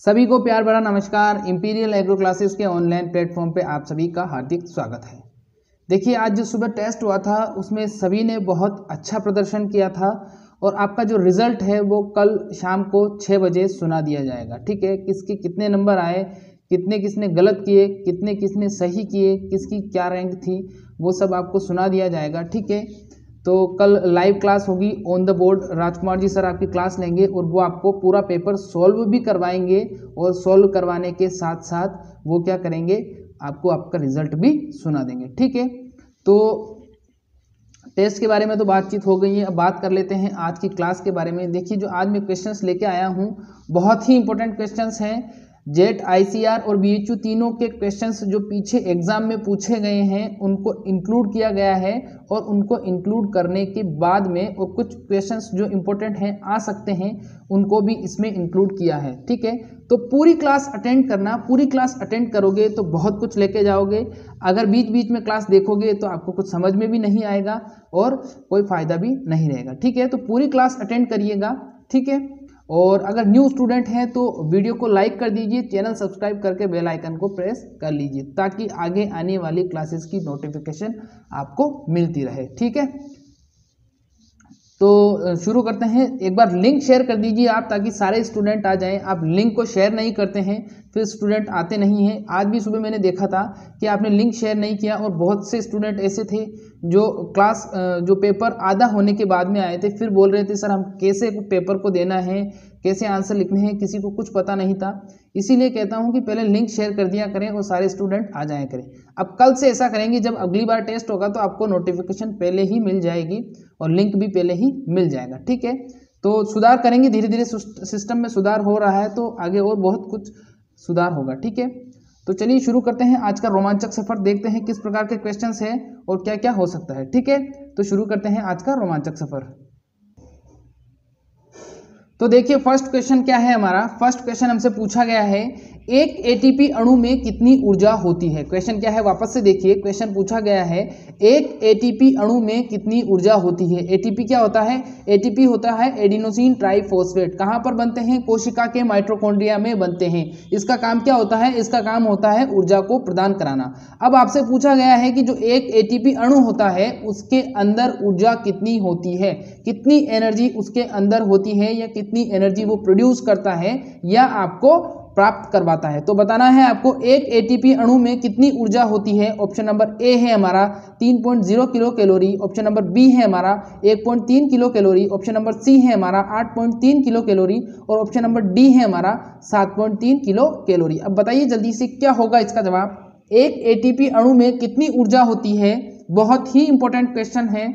सभी को प्यार भरा नमस्कार। इंपीरियल एग्रो क्लासेस के ऑनलाइन प्लेटफॉर्म पे आप सभी का हार्दिक स्वागत है। देखिए, आज जो सुबह टेस्ट हुआ था उसमें सभी ने बहुत अच्छा प्रदर्शन किया था और आपका जो रिजल्ट है वो कल शाम को 6 बजे सुना दिया जाएगा। ठीक है, किसके कितने नंबर आए, किसने गलत किए, किसने सही किए, किसकी क्या रैंक थी, वो सब आपको सुना दिया जाएगा। ठीक है, तो कल लाइव क्लास होगी on the board. Rajkumar ji sir आपकी क्लास लेंगे और वो आपको पूरा पेपर सॉल्व भी करवाएंगे और सॉल्व करवाने के साथ साथ वो क्या करेंगे, आपको आपका रिजल्ट भी सुना देंगे। ठीक है, तो टेस्ट के बारे में तो बातचीत हो गई है। अब बात कर लेते हैं आज की क्लास के बारे में। देखिए, जो आज मैं क्वेश्चंस लेके आया हूँ बहुत ही इंपॉर्टेंट क्वेश्चंस हैं। जेट, आईसीआर और बीएचयू तीनों के क्वेश्चंस जो पीछे एग्जाम में पूछे गए हैं उनको इंक्लूड किया गया है और उनको इंक्लूड करने के बाद में और कुछ क्वेश्चंस जो इंपॉर्टेंट हैं आ सकते हैं उनको भी इसमें इंक्लूड किया है। ठीक है, तो पूरी क्लास अटेंड करना। पूरी क्लास अटेंड करोगे तो बहुत कुछ लेके जाओगे। अगर बीच बीच में क्लास देखोगे तो आपको कुछ समझ में भी नहीं आएगा और कोई फायदा भी नहीं रहेगा। ठीक है, तो पूरी क्लास अटेंड करिएगा। ठीक है, और अगर न्यू स्टूडेंट हैं तो वीडियो को लाइक कर दीजिए, चैनल सब्सक्राइब करके बेल आइकन को प्रेस कर लीजिए ताकि आगे आने वाली क्लासेस की नोटिफिकेशन आपको मिलती रहे। ठीक है, तो शुरू करते हैं। एक बार लिंक शेयर कर दीजिए आप ताकि सारे स्टूडेंट आ जाएं। आप लिंक को शेयर नहीं करते हैं फिर स्टूडेंट आते नहीं हैं। आज भी सुबह मैंने देखा था कि आपने लिंक शेयर नहीं किया और बहुत से स्टूडेंट ऐसे थे जो क्लास जो पेपर आधा होने के बाद में आए थे, फिर बोल रहे थे सर हम कैसे पेपर को देना है, कैसे आंसर लिखने हैं, किसी को कुछ पता नहीं था। इसीलिए कहता हूं कि पहले लिंक शेयर कर दिया करें और सारे स्टूडेंट आ जाया करें। अब कल से ऐसा करेंगे, जब अगली बार टेस्ट होगा तो आपको नोटिफिकेशन पहले ही मिल जाएगी और लिंक भी पहले ही मिल जाएगा। ठीक है, तो सुधार करेंगे, धीरे धीरे सिस्टम में सुधार हो रहा है तो आगे और बहुत कुछ सुधार होगा। ठीक है, तो चलिए शुरू करते हैं आज का रोमांचक सफर। देखते हैं किस प्रकार के क्वेश्चंस हैं और क्या क्या हो सकता है। ठीक है, तो शुरू करते हैं आज का रोमांचक सफर। तो देखिए, फर्स्ट क्वेश्चन क्या है हमारा। फर्स्ट क्वेश्चन हमसे पूछा गया है एक एटीपी अणु में कितनी ऊर्जा होती है। क्वेश्चन क्या है, वापस से देखिए। क्वेश्चन पूछा गया है एक एटीपी अणु में कितनी ऊर्जा होती है। एटीपी क्या होता है? एटीपी होता है एडिनोसिन ट्राइफॉस्फेट। कहां पर बनते हैं? कोशिका के माइटोकॉन्ड्रिया में बनते हैं। इसका काम क्या होता है? इसका काम होता है ऊर्जा को प्रदान कराना। अब आपसे पूछा गया है कि जो एक एटीपी अणु होता है उसके अंदर ऊर्जा कितनी होती है, कितनी एनर्जी उसके अंदर होती है या कितनी एनर्जी वो प्रोड्यूस करता है या आपको प्राप्त करवाता है। तो बताना है आपको एक एटीपी अणु में कितनी ऊर्जा होती है। ऑप्शन नंबर ए है हमारा 3.0 kilo calorie, option number B है हमारा 1.3 kilo calorie, option number C है हमारा 8.3 किलो कैलोरी और ऑप्शन नंबर डी है हमारा 7.3 किलो कैलोरी। अब बताइए जल्दी से क्या होगा इसका जवाब। एक एटीपी अणु में कितनी ऊर्जा होती है, बहुत ही इंपॉर्टेंट क्वेश्चन है।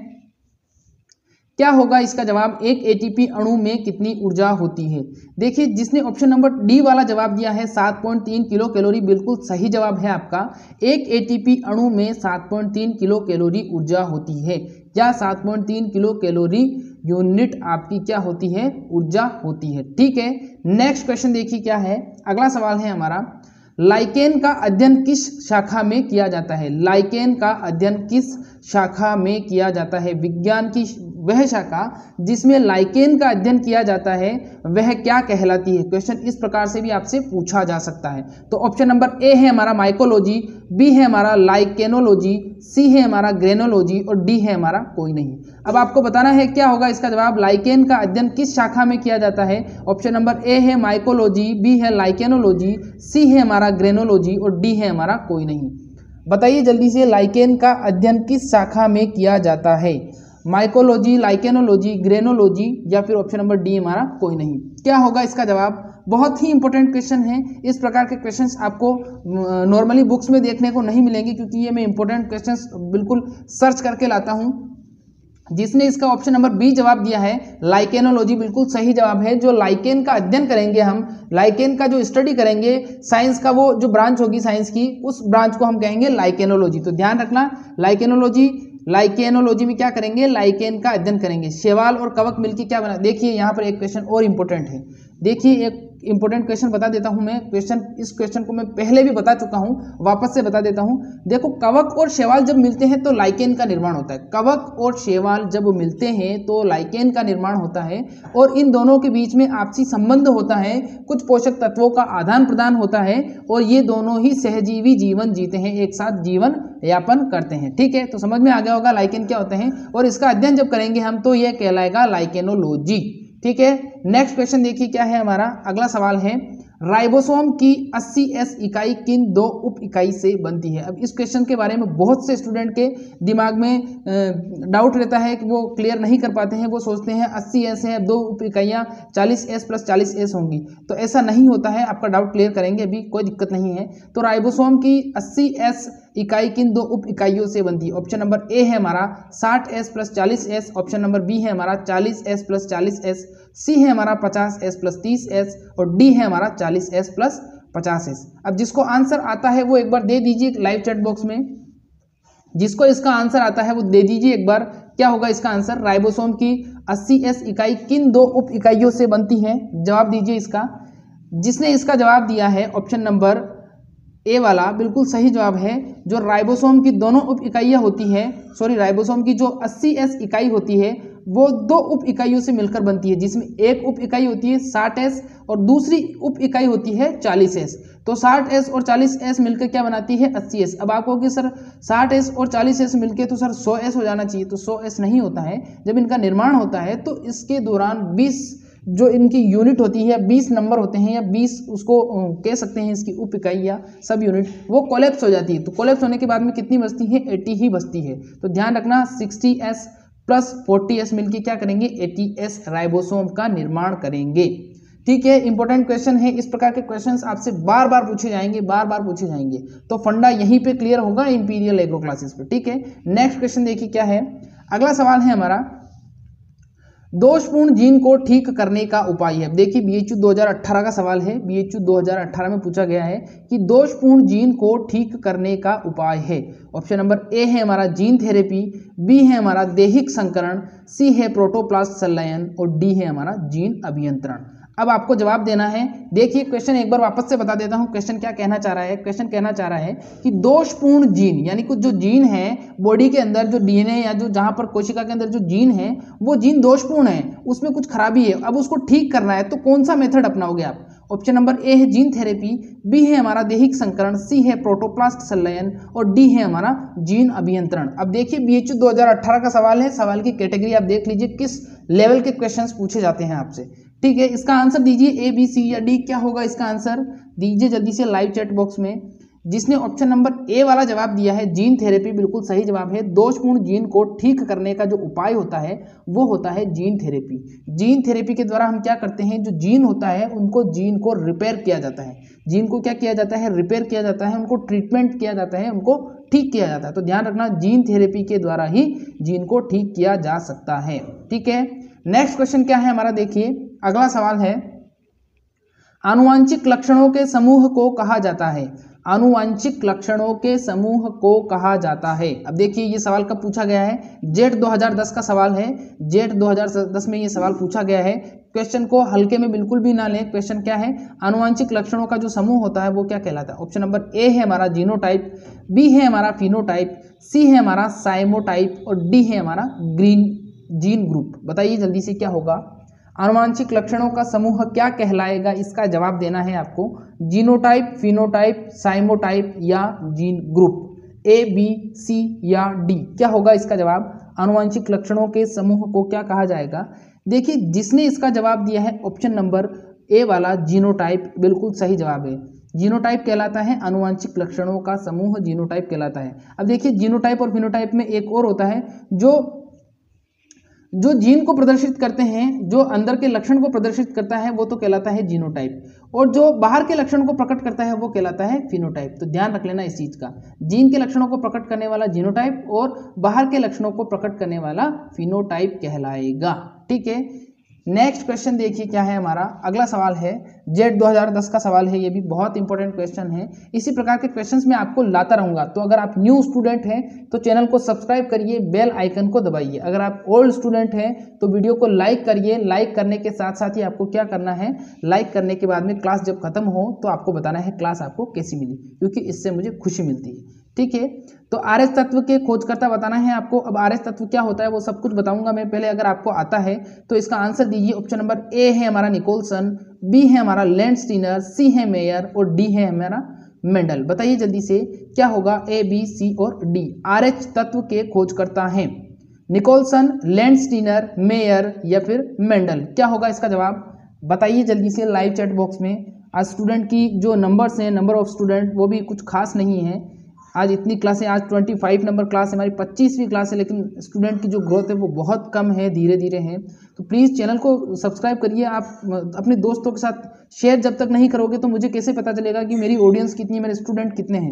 क्या होगा इसका जवाब, एक एटीपी अणु में कितनी ऊर्जा होती है। देखिए, जिसने ऑप्शन नंबर डी वाला जवाब दिया है 7.3 किलो कैलोरी, बिल्कुल सही जवाब है आपका। एक एटीपी अणु में 7.3 किलो कैलोरी ऊर्जा होती है या 7.3 किलो कैलोरी यूनिट आपकी क्या होती है, ऊर्जा होती है। ठीक है, नेक्स्ट क्वेश्चन देखिए क्या है। अगला सवाल है हमारा, लाइकेन का अध्ययन किस शाखा में किया जाता है। लाइकेन का अध्ययन किस शाखा में किया जाता है। विज्ञान की वह शाखा जिसमें लाइकेन का अध्ययन किया जाता है वह क्या कहलाती है। क्वेश्चन इस प्रकार से भी आपसे पूछा जा सकता है। तो ऑप्शन नंबर ए है हमारा माइकोलॉजी, बी है हमारा लाइकेनोलॉजी, सी है हमारा ग्रेनोलॉजी और डी है हमारा कोई नहीं। अब आपको बताना है क्या होगा इसका जवाब। लाइकेन का अध्ययन किस शाखा में किया जाता है। ऑप्शन नंबर ए है माइकोलॉजी, बी है लाइकेनोलॉजी, सी है हमारा ग्रेनोलॉजी और डी है हमारा कोई नहीं। बताइए जल्दी से, लाइकेन का अध्ययन किस शाखा में किया जाता है। माइकोलॉजी, लाइकेनोलॉजी, ग्रेनोलॉजी या फिर ऑप्शन नंबर डी हमारा कोई नहीं। क्या होगा इसका जवाब। बहुत ही इंपॉर्टेंट क्वेश्चन है। इस प्रकार के क्वेश्चंस आपको नॉर्मली बुक्स में देखने को नहीं मिलेंगे क्योंकि ये मैं इंपॉर्टेंट क्वेश्चंस बिल्कुल सर्च करके लाता हूं। जिसने इसका ऑप्शन नंबर बी जवाब दिया है लाइकेनोलॉजी, बिल्कुल सही जवाब है। जो लाइकेन का अध्ययन करेंगे हम, लाइकेन का जो स्टडी करेंगे, साइंस का वो जो ब्रांच होगी साइंस की, उस ब्रांच को हम कहेंगे लाइकेनोलॉजी। तो ध्यान रखना, लाइकेनोलॉजी में क्या करेंगे, लाइकेन का अध्ययन करेंगे। शैवाल और कवक मिलकर क्या बना। देखिए यहाँ पर एक क्वेश्चन और इंपॉर्टेंट है। देखिए, एक इंपॉर्टेंट क्वेश्चन बता देता हूं मैं। इस क्वेश्चन को मैं पहले भी बता चुका हूं, वापस से बता देता हूं। देखो, कवक और शैवाल जब मिलते हैं तो लाइकेन का निर्माण होता है। कवक और शैवाल जब मिलते हैं तो लाइकेन का निर्माण होता है और इन दोनों के बीच में आपसी संबंध होता है, कुछ पोषक तत्वों का आदान प्रदान होता है और ये दोनों ही सहजीवी जीवन जीते हैं, एक साथ जीवन यापन करते हैं। ठीक है, तो समझ में आ गया होगा लाइकेन क्या होते हैं, और इसका अध्ययन जब करेंगे हम तो यह कहलाएगा लाइकेनोलॉजी। ठीक है, नेक्स्ट क्वेश्चन देखिए क्या है हमारा। अगला सवाल है, राइबोसोम की 80S इकाई किन दो उप इकाई से बनती है। अब इस क्वेश्चन के बारे में बहुत से स्टूडेंट के दिमाग में डाउट रहता है कि वो क्लियर नहीं कर पाते हैं, वो सोचते हैं 80S है, दो उप इकाइयाँ 40S + 40S होंगी, तो ऐसा नहीं होता है। आपका डाउट क्लियर करेंगे, अभी कोई दिक्कत नहीं है। तो राइबोसोम की 80S इकाई किन दो उप इकाइयों से बनती है। ऑप्शन नंबर ए है हमारा 60S + 40S, option number B है हमारा 40S + 40S, सी है हमारा 50S + 30S और डी है हमारा 40S + 50S। अब जिसको आंसर आता है वो एक बार दे दीजिए लाइव चैट बॉक्स में, जिसको इसका आंसर आता है वो दे दीजिए एक बार। क्या होगा इसका आंसर? राइबोसोम की 80S इकाई किन दो उप इकाइयों से बनती है, जवाब दीजिए इसका। जिसने इसका जवाब दिया है ऑप्शन नंबर ए वाला बिल्कुल सही जवाब है। जो राइबोसोम की दोनों उप इकाइयाँ होती है, राइबोसोम की जो 80S इकाई होती है वो दो उप इकाइयों से मिलकर बनती है, जिसमें एक उप इकाई होती है 60S और दूसरी उप इकाई होती है 40S। तो 60S और 40S मिलकर क्या बनाती है? 80S। अब आप कहोगे सर 60S और 40S मिलकर तो सर 100S हो जाना चाहिए, तो 100S नहीं होता है। जब इनका निर्माण होता है तो इसके दौरान 20 जो इनकी यूनिट होती है, 20 नंबर होते हैं या 20 उसको कह सकते हैं इसकी उप इकाई या सब यूनिट, वो कोलैप्स हो जाती है। तो कोलैप्स होने के बाद में कितनी बचती है? 80 ही बचती है। तो ध्यान रखना 60S + 40S मिलकर क्या करेंगे? 80S राइबोसोम का निर्माण करेंगे। ठीक है, इंपॉर्टेंट क्वेश्चन है। इस प्रकार के क्वेश्चंस आपसे बार बार पूछे जाएंगे, बार बार पूछे जाएंगे, तो फंडा यहीं पे क्लियर होगा इंपीरियल एग्रो क्लासेस पे। ठीक है, नेक्स्ट क्वेश्चन देखिए क्या है। अगला सवाल है हमारा, दोषपूर्ण जीन को ठीक करने का उपाय है। देखिए BHU 2018 का सवाल है। BHU 2018 में पूछा गया है कि दोषपूर्ण जीन को ठीक करने का उपाय है। ऑप्शन नंबर ए है हमारा जीन थेरेपी, बी है हमारा दैहिक संकरण, सी है प्रोटोप्लास्ट संलयन और डी है हमारा जीन अभियंत्रण। अब आपको जवाब देना है। देखिए क्वेश्चन एक बार वापस से बता देता हूं, क्वेश्चन क्या कहना चाह रहा है। क्वेश्चन कहना चाह रहा है कि दोषपूर्ण जीन यानी कुछ जो जीन है बॉडी के अंदर, जो DNA या जो जहां पर कोशिका के अंदर जो जीन है वो जीन दोषपूर्ण है, उसमें कुछ खराबी है, अब उसको ठीक करना है, तो कौन सा मेथड अपनाओगे आप? ऑप्शन नंबर ए है जीन थेरेपी, बी है हमारा दैहिक संकरण, सी है प्रोटोप्लास्ट संलयन और डी है हमारा जीन अभियंत्रण। अब देखिए BHU 2018 का सवाल है। सवाल की कैटेगरी आप देख लीजिए किस लेवल के क्वेश्चंस पूछे जाते हैं आपसे। ठीक है, इसका आंसर दीजिए A, B, C या D। क्या होगा इसका आंसर? दीजिए जल्दी से लाइव चैट बॉक्स में। जिसने ऑप्शन नंबर ए वाला जवाब दिया है जीन थेरेपी, बिल्कुल सही जवाब है। दोषपूर्ण जीन को ठीक करने का जो उपाय होता है वो होता है जीन थेरेपी। जीन थेरेपी के द्वारा हम क्या करते हैं, जो जीन होता है उनको जीन को रिपेयर किया जाता है। जीन को क्या किया जाता है? रिपेयर किया जाता है, उनको ट्रीटमेंट किया जाता है, उनको ठीक किया जाता है। तो ध्यान रखना जीन थेरेपी के द्वारा ही जीन को ठीक किया जा सकता है। ठीक है, नेक्स्ट क्वेश्चन क्या है हमारा, देखिए अगला सवाल है, आनुवांशिक लक्षणों के समूह को कहा जाता है। आनुवांशिक लक्षणों के समूह को कहा जाता है। अब देखिए ये सवाल कब पूछा गया है? जेट 2010 का सवाल है। जेट 2010 में ये सवाल पूछा गया है। क्वेश्चन को हल्के में बिल्कुल भी ना लें। क्वेश्चन क्या है? आनुवांशिक लक्षणों का जो समूह होता है वो क्या कहलाता है? ऑप्शन नंबर ए है हमारा जीनोटाइप, बी है हमारा फिनोटाइप, सी है हमारा साइमोटाइप और डी है हमारा ग्रीन जीन ग्रुप। बताइए जल्दी से क्या होगा? आनुवांशिक लक्षणों का समूह क्या कहलाएगा? इसका जवाब देना है आपको। जीनोटाइप, फिनोटाइप, साइमोटाइप या gene group. A, B, C या D। क्या होगा इसका जवाब? आनुवांशिक लक्षणों के समूह को क्या कहा जाएगा? देखिए जिसने इसका जवाब दिया है ऑप्शन नंबर ए वाला जीनोटाइप, बिल्कुल सही जवाब है। जीनोटाइप कहलाता है आनुवांशिक लक्षणों का समूह, जीनोटाइप कहलाता है। अब देखिए जीनोटाइप और फिनोटाइप में एक और होता है, जो जीन को प्रदर्शित करते हैं, जो अंदर के लक्षण को प्रदर्शित करता है वो तो कहलाता है जीनोटाइप, और जो बाहर के लक्षण को प्रकट करता है वो कहलाता है फिनोटाइप। तो ध्यान रख लेना इस चीज का, जीन के लक्षणों को प्रकट करने वाला जीनोटाइप और बाहर के लक्षणों को प्रकट करने वाला फिनोटाइप कहलाएगा। ठीक है, नेक्स्ट क्वेश्चन देखिए क्या है हमारा, अगला सवाल है जेट 2010 का सवाल है, ये भी बहुत इंपॉर्टेंट क्वेश्चन है। इसी प्रकार के क्वेश्चंस मैं आपको लाता रहूंगा, तो अगर आप न्यू स्टूडेंट हैं तो चैनल को सब्सक्राइब करिए, बेल आइकन को दबाइए। अगर आप ओल्ड स्टूडेंट हैं तो वीडियो को लाइक करिए। लाइक करने के साथ साथ ही आपको क्या करना है, लाइक करने के बाद में क्लास जब खत्म हो तो आपको बताना है क्लास आपको कैसी मिली, क्योंकि इससे मुझे खुशी मिलती है। ठीक है, तो आरएस तत्व के खोजकर्ता बताना है आपको। अब आरएस तत्व क्या होता है वो सब कुछ बताऊंगा मैं, पहले अगर आपको आता है तो इसका आंसर दीजिए। ऑप्शन नंबर ए है हमारा निकोलसन, बी है हमारा लैंडस्टीनर, सी है मेयर और डी है हमारा मेंडल। बताइए जल्दी से क्या होगा, ए बी सी और डी। आरएच तत्व के खोजकर्ता हैं निकोलसन, लैंडस्टीनर, मेयर या फिर मेंडल। क्या होगा इसका जवाब, बताइए जल्दी से लाइव चैट बॉक्स में। आज स्टूडेंट की जो नंबर्स हैं, नंबर ऑफ स्टूडेंट, वो भी कुछ खास नहीं है। आज इतनी क्लासें, आज 25 नंबर क्लास है हमारी, 25वीं क्लास है, लेकिन स्टूडेंट की जो ग्रोथ है वो बहुत कम है, धीरे धीरे है। तो प्लीज़ चैनल को सब्सक्राइब करिए। आप अपने दोस्तों के साथ शेयर जब तक नहीं करोगे तो मुझे कैसे पता चलेगा कि मेरी ऑडियंस कितनी है, मेरे स्टूडेंट कितने हैं।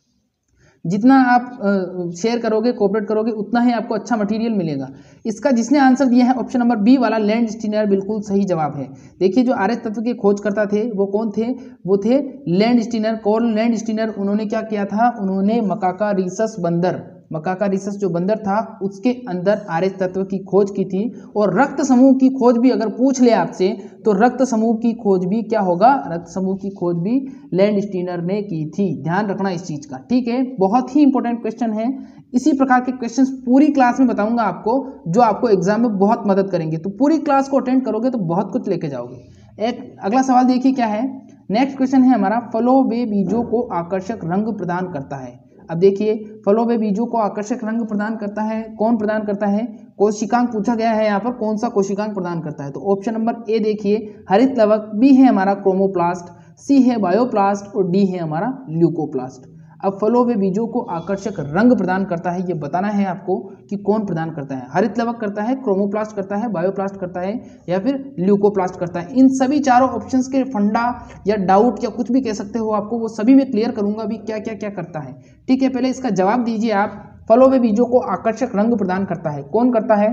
जितना आप शेयर करोगे, कोऑपरेट करोगे, उतना ही आपको अच्छा मटेरियल मिलेगा। इसका जिसने आंसर दिया है ऑप्शन नंबर बी वाला लैंडस्टीनर, बिल्कुल सही जवाब है। देखिए जो आरएच तत्व के खोजकर्ता थे वो कौन थे, वो थे लैंडस्टीनर, कॉर्ल लैंडस्टीनर। उन्होंने क्या किया था, उन्होंने मकाका रिसस बंदर, मकाका रिसस जो बंदर था उसके अंदर आरएच तत्व की खोज की थी। और रक्त समूह की खोज भी अगर पूछ ले आपसे तो रक्त समूह की खोज भी क्या होगा, रक्त समूह की खोज भी लैंडस्टीनर ने की थी। ध्यान रखना इस चीज का, ठीक है, बहुत ही इंपॉर्टेंट क्वेश्चन है। इसी प्रकार के क्वेश्चंस पूरी क्लास में बताऊंगा आपको, जो आपको एग्जाम में बहुत मदद करेंगे। तो पूरी क्लास को अटेंड करोगे तो बहुत कुछ लेके जाओगे। एक अगला सवाल देखिए क्या है, नेक्स्ट क्वेश्चन है हमारा, फलों व बीजों को आकर्षक रंग प्रदान करता है। अब देखिए फलों व बीजों को आकर्षक रंग प्रदान करता है, कौन प्रदान करता है, कोशिकांक पूछा गया है यहाँ पर, कौन सा कोशिकांक प्रदान करता है। तो ऑप्शन नंबर ए देखिए हरित लवक, बी है हमारा क्रोमोप्लास्ट, सी है बायोप्लास्ट और डी है हमारा ल्यूकोप्लास्ट। अब फलों व बीजों को आकर्षक रंग प्रदान करता है, ये बताना है आपको कि कौन प्रदान करता है। हरित लवक करता है, क्रोमोप्लास्ट करता है, बायोप्लास्ट करता है या फिर ल्यूकोप्लास्ट करता है। इन सभी चारों ऑप्शंस के फंडा या डाउट या कुछ भी कह सकते हो आपको, वो सभी मैं क्लियर करूंगा अभी क्या क्या क्या करता है। ठीक है, पहले इसका जवाब दीजिए आप। फलों व बीजों को आकर्षक रंग प्रदान करता है, कौन करता है।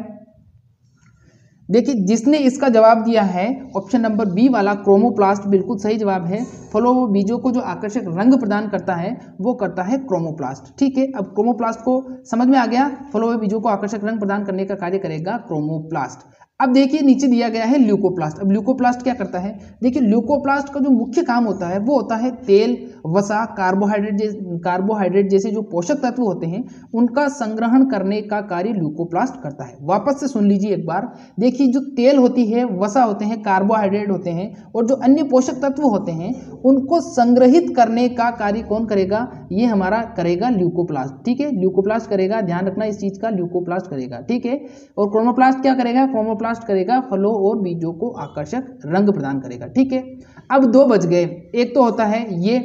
देखिए जिसने इसका जवाब दिया है ऑप्शन नंबर बी वाला क्रोमोप्लास्ट, बिल्कुल सही जवाब है। फलों व बीजों को जो आकर्षक रंग प्रदान करता है वो करता है क्रोमोप्लास्ट। ठीक है, अब क्रोमोप्लास्ट को समझ में आ गया, फलों व बीजों को आकर्षक रंग प्रदान करने का कार्य करेगा क्रोमोप्लास्ट। अब देखिए नीचे दिया गया है ल्यूकोप्लास्ट। अब ल्यूकोप्लास्ट क्या करता है, देखिए ल्यूकोप्लास्ट का जो मुख्य काम होता है वो होता है तेल, वसा, कार्बोहाइड्रेट जैसे जो पोषक तत्व होते हैं उनका संग्रहण करने का कार्य ल्यूकोप्लास्ट करता है। वापस से सुन लीजिए एक बार, देखिए जो तेल होती है, वसा होते हैं, कार्बोहाइड्रेट होते हैं और जो अन्य पोषक तत्व होते हैं उनको संग्रहित करने का कार्य कौन करेगा, ये हमारा करेगा ल्यूकोप्लास्ट। ठीक है, ल्यूकोप्लास्ट करेगा, ध्यान रखना इस चीज का, ल्यूकोप्लास्ट करेगा। ठीक है, और क्रोमोप्लास्ट क्या करेगा, क्रोमोप्लास्ट करेगा फलों और बीजों को आकर्षक रंग प्रदान करेगा। ठीक है, अब दो बच गए, एक तो होता है ये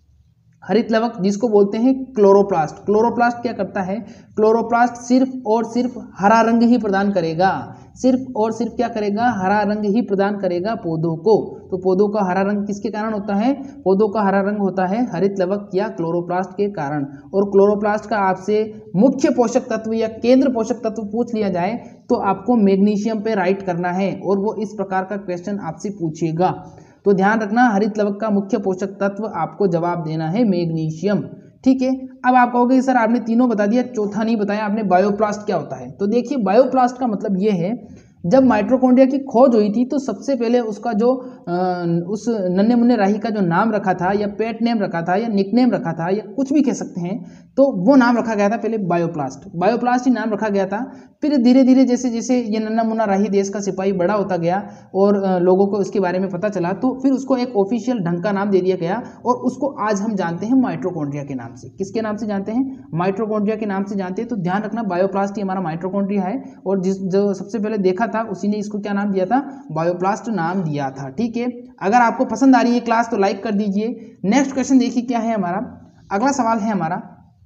हरित लवक जिसको बोलते हैं क्लोरोप्लास्ट। क्लोरोप्लास्ट क्या करता है, क्लोरोप्लास्ट सिर्फ और सिर्फ हरा रंग ही प्रदान करेगा, सिर्फ और सिर्फ क्या करेगा, हरा रंग ही प्रदान करेगा पौधों को। तो पौधों का हरा रंग किसके कारण होता है, पौधों का हरा रंग होता है हरित लवक या क्लोरोप्लास्ट के कारण। और क्लोरोप्लास्ट का आपसे मुख्य पोषक तत्व या केंद्र पोषक तत्व पूछ लिया जाए तो आपको मैग्नीशियम पे राइट करना है और वो इस प्रकार का क्वेश्चन आपसे पूछेगा। तो ध्यान रखना, हरित लवक का मुख्य पोषक तत्व आपको जवाब देना है मैग्नीशियम। ठीक है, अब आप कहोगे सर आपने तीनों बता दिया, चौथा नहीं बताया आपने, बायोप्लास्ट क्या होता है। तो देखिए बायोप्लास्ट का मतलब ये है, जब माइटोकॉन्ड्रिया की खोज हुई थी तो सबसे पहले उसका जो उस नन्हे मुन्ने राही का जो नाम रखा था या पेट नेम रखा था या निक नेम रखा था या कुछ भी कह सकते हैं, तो वो नाम रखा गया था पहले बायोप्लास्ट। बायोप्लास्ट ही नाम रखा गया था। फिर धीरे धीरे जैसे जैसे ये नन्हा मुन्ना राही देश का सिपाही बड़ा होता गया और लोगों को इसके बारे में पता चला, तो फिर उसको एक ऑफिशियल ढंग का नाम दे दिया गया और उसको आज हम जानते हैं माइटोकॉन्ड्रिया के नाम से। किसके नाम से जानते हैं, माइटोकॉन्ड्रिया के नाम से जानते हैं। तो ध्यान रखना बायोप्लास्ट ही हमारा माइटोकॉन्ड्रिया है और जो सबसे पहले देखा था उसी ने इसको क्या नाम दिया था, बायोप्लास्ट नाम दिया था। ठीक है, अगर आपको पसंद आ रही है क्लास तो लाइक कर दीजिए। नेक्स्ट क्वेश्चन देखिए क्या है हमारा, अगला सवाल है हमारा,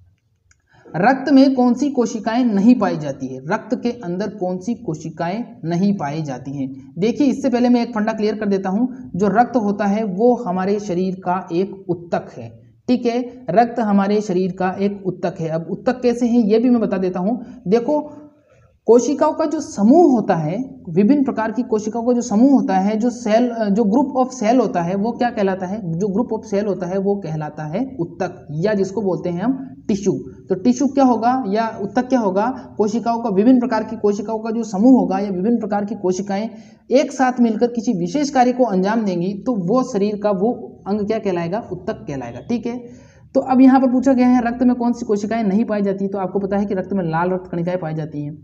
रक्त में कौन सी कोशिकाएं नहीं पाई जाती है, रक्त के अंदर कौन सी कोशिकाएं नहीं पाई जाती हैं। देखिए इससे पहले मैं एक फंडा क्लियर कर देता हूं, जो रक्त होता है वो हमारे शरीर का एक उत्तक है। ठीक है, रक्त हमारे शरीर का एक उत्तक है। अब उत्तक कैसे है ये भी मैं बता देता हूं। देखो कोशिकाओं का जो समूह होता है, विभिन्न प्रकार की कोशिकाओं का जो समूह होता है, जो सेल, जो ग्रुप ऑफ सेल होता है वो क्या कहलाता है, जो ग्रुप ऑफ सेल होता है वो कहलाता है उत्तक, या जिसको बोलते हैं हम टिश्यू। तो टिश्यू क्या होगा या उत्तक क्या होगा, कोशिकाओं का, विभिन्न प्रकार की कोशिकाओं का जो समूह होगा या विभिन्न प्रकार की कोशिकाएं एक साथ मिलकर किसी विशेष कार्य को अंजाम देंगी तो वो शरीर का वो अंग क्या कहलाएगा, उत्तक कहलाएगा। ठीक है, तो अब यहाँ पर पूछा गया है रक्त में कौन सी कोशिकाएं नहीं पाई जाती, तो आपको पता है कि रक्त में लाल रक्त कणिकाएं पाई जाती हैं,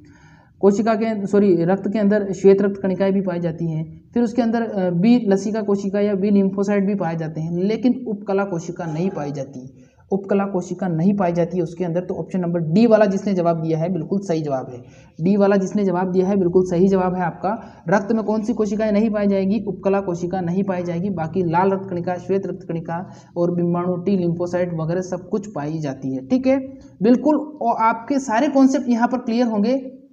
रक्त के अंदर श्वेत रक्त कणिकाएं भी पाई जाती हैं, फिर उसके अंदर बी लसिका कोशिका या बी लिम्फोसाइट भी पाए जाते हैं, लेकिन उपकला कोशिका नहीं पाई जाती, उपकला कोशिका नहीं पाई जाती है उसके अंदर। तो ऑप्शन नंबर डी वाला जिसने जवाब दिया है बिल्कुल सही जवाब है, डी वाला जिसने जवाब दिया है बिल्कुल सही जवाब है आपका। रक्त में कौन सी कोशिकाएं नहीं पाई जाएगी, उपकला कोशिका नहीं पाई जाएगी, बाकी लाल रक्त कणिका, श्वेत रक्त कणिका और बिंबाणु, टी लिम्फोसाइट वगैरह सब कुछ पाई जाती है। ठीक है, बिल्कुल, और आपके सारे कॉन्सेप्ट यहाँ पर क्लियर होंगे।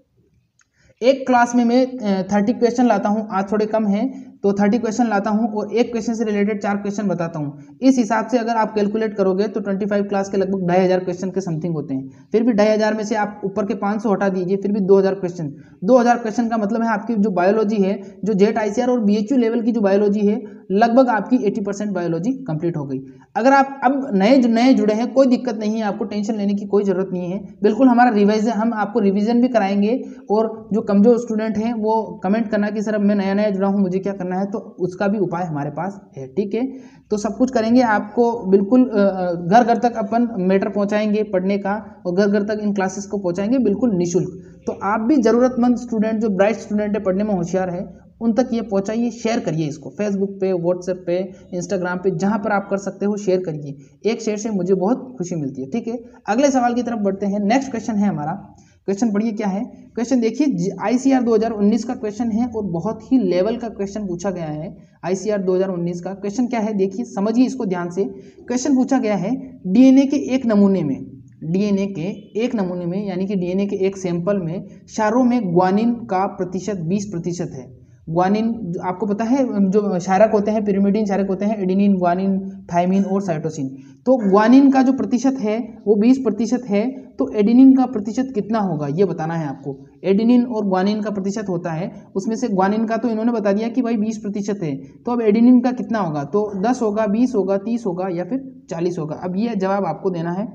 एक क्लास में मैं 30 क्वेश्चन लाता हूँ, आज थोड़े कम हैं तो 30 क्वेश्चन लाता हूँ और एक क्वेश्चन से रिलेटेड 4 क्वेश्चन बताता हूँ। इस हिसाब से अगर आप कैलकुलेट करोगे तो 25 क्लास के लगभग 2500 क्वेश्चन के समथिंग होते हैं। फिर भी 2500 में से आप ऊपर के 500 हटा दीजिए, फिर भी 2000 क्वेश्चन। 2000 क्वेश्चन का मतलब है आपकी जो बायोलॉजी है, जो जेट आईसीआर और बीएचयू लेवल की जो बायोलॉजी है, लगभग आपकी 80% बायोलॉजी कंप्लीट हो गई। अगर आप अब नए जुड़े हैं, कोई दिक्कत नहीं है, आपको टेंशन लेने की कोई जरूरत नहीं है। बिल्कुल हमारा रिवाइजन, हम आपको रिवीजन भी कराएंगे, और जो कमजोर स्टूडेंट हैं वो कमेंट करना कि सर अब मैं नया जुड़ा हूँ, मुझे क्या करना है, तो उसका भी उपाय हमारे पास है। ठीक है, तो सब कुछ करेंगे, आपको बिल्कुल घर घर तक अपन मैटर पहुंचाएंगे पढ़ने का, और घर घर तक इन क्लासेस को पहुंचाएंगे बिल्कुल निःशुल्क। तो आप भी जरूरतमंद स्टूडेंट, जो ब्राइट स्टूडेंट है, पढ़ने में होशियार है, उन तक ये पहुंचाइए, शेयर करिए इसको, फेसबुक पे, व्हाट्सएप पे, इंस्टाग्राम पे, जहां पर आप कर सकते हो शेयर करिए। एक शेयर से मुझे बहुत खुशी मिलती है। ठीक है, अगले सवाल की तरफ बढ़ते हैं। नेक्स्ट क्वेश्चन है हमारा, क्वेश्चन पढ़िए क्या है। क्वेश्चन देखिए, आईसीआर 2019 का क्वेश्चन है और बहुत ही लेवल का क्वेश्चन पूछा गया है। आईसीआर 2019 का क्वेश्चन क्या है, देखिए समझिए इसको ध्यान से। क्वेश्चन पूछा गया है, डीएनए के एक नमूने में, डीएनए के एक नमूने में यानी कि डीएनए के एक सैंपल में क्षारों में ग्वानिन का प्रतिशत 20% है। ग्वानिन आपको पता है, जो क्षारक होते हैं, पिरिमिडीन क्षारक होते हैं, एडेनिन, ग्वानिन, थाइमिन और साइटोसिन। तो ग्वानिन का जो प्रतिशत है वो 20% है, तो एडेनिन का प्रतिशत कितना होगा ये बताना है आपको। एडेनिन और ग्वानिन का प्रतिशत होता है, उसमें से ग्वानिन का तो इन्होंने बता दिया कि भाई 20% है, तो अब एडेनिन का कितना होगा, तो 10 होगा, 20 होगा, 30 होगा या फिर 40 होगा। अब ये जवाब आपको देना है,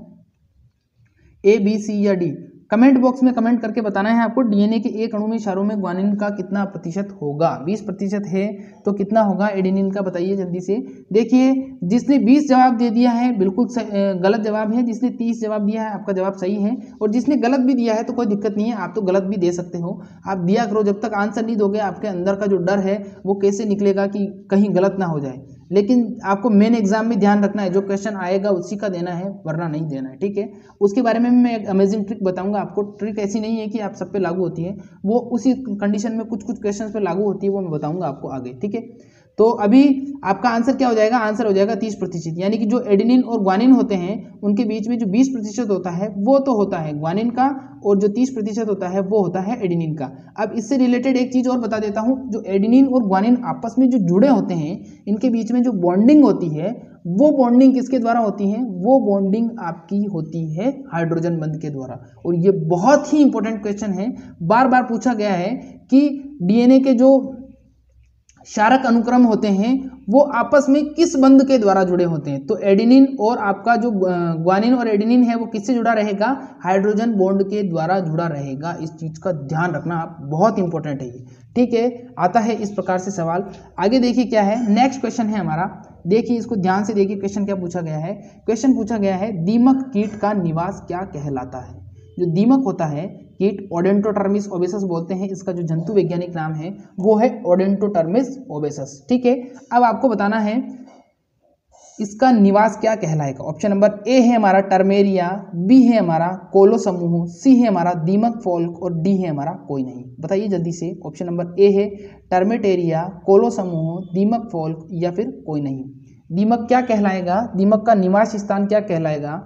ए, बी, सी या डी। कमेंट बॉक्स में कमेंट करके बताना है आपको, डीएनए के एक अणु में क्षारों में ग्वानिन का कितना प्रतिशत होगा। 20% है तो कितना होगा एडेनिन का, बताइए जल्दी से। देखिए, जिसने 20 जवाब दे दिया है बिल्कुल गलत जवाब है, जिसने 30 जवाब दिया है आपका जवाब सही है, और जिसने गलत भी दिया है तो कोई दिक्कत नहीं है, आप तो गलत भी दे सकते हो, आप दिया करो। जब तक आंसर नहीं दोगे, आपके अंदर का जो डर है वो कैसे निकलेगा कि कहीं गलत ना हो जाए। लेकिन आपको मेन एग्जाम में ध्यान रखना है, जो क्वेश्चन आएगा उसी का देना है, वरना नहीं देना है। ठीक है, उसके बारे में मैं एक अमेजिंग ट्रिक बताऊंगा आपको। ट्रिक ऐसी नहीं है कि आप सब पे लागू होती है, वो उसी कंडीशन में कुछ क्वेश्चन पे लागू होती है, वो मैं बताऊंगा आपको आगे। ठीक है, तो अभी आपका आंसर क्या हो जाएगा, आंसर हो जाएगा 30%, यानी कि जो एडेनिन और ग्वानिन होते हैं उनके बीच में जो 20% होता है वो तो होता है ग्वानिन का, और जो 30% होता है वो होता है एडेनिन का। अब इससे रिलेटेड एक चीज और बता देता हूं, जो एडेनिन और ग्वानिन आपस में जो जुड़े होते हैं, इनके बीच में जो बॉन्डिंग होती है, वो बॉन्डिंग किसके द्वारा होती है, वो बॉन्डिंग आपकी होती है हाइड्रोजन बंध के द्वारा। और ये बहुत ही इंपॉर्टेंट क्वेश्चन है, बार बार पूछा गया है कि डीएनए के जो क्षारक अनुक्रम होते हैं वो आपस में किस बंध के द्वारा जुड़े होते हैं। तो एडेनिन और आपका जो ग्वानिन और एडेनिन है वो किससे जुड़ा रहेगा, हाइड्रोजन बॉन्ड के द्वारा जुड़ा रहेगा। इस चीज का ध्यान रखना आप, बहुत इंपॉर्टेंट है ये। ठीक है, आता है इस प्रकार से सवाल। आगे देखिए क्या है, नेक्स्ट क्वेश्चन है हमारा, देखिए इसको ध्यान से देखिए। क्वेश्चन क्या पूछा गया है, क्वेश्चन पूछा गया है, दीमक कीट का निवास क्या कहलाता है। जो दीमक होता है कीट, ओडेंटोटर्मिस ओबेसस बोलते हैं, इसका जो जंतु वैज्ञानिक नाम है वो है ओडेंटोटर्मिस ओबेसस। ठीक है, अब आपको बताना है इसका निवास क्या कहलाएगा। ऑप्शन नंबर ए है हमारा टर्मेरिया, बी है हमारा कोलो समूह, सी है हमारा दीमक फोल्क और डी है हमारा कोई नहीं। बताइए जल्दी से, ऑप्शन नंबर ए है टर्मेटेरिया, कोलो समूह, दीमक फोल्क या फिर कोई नहीं। दीमक क्या कहलाएगा, दीमक का निवास स्थान क्या कहलाएगा।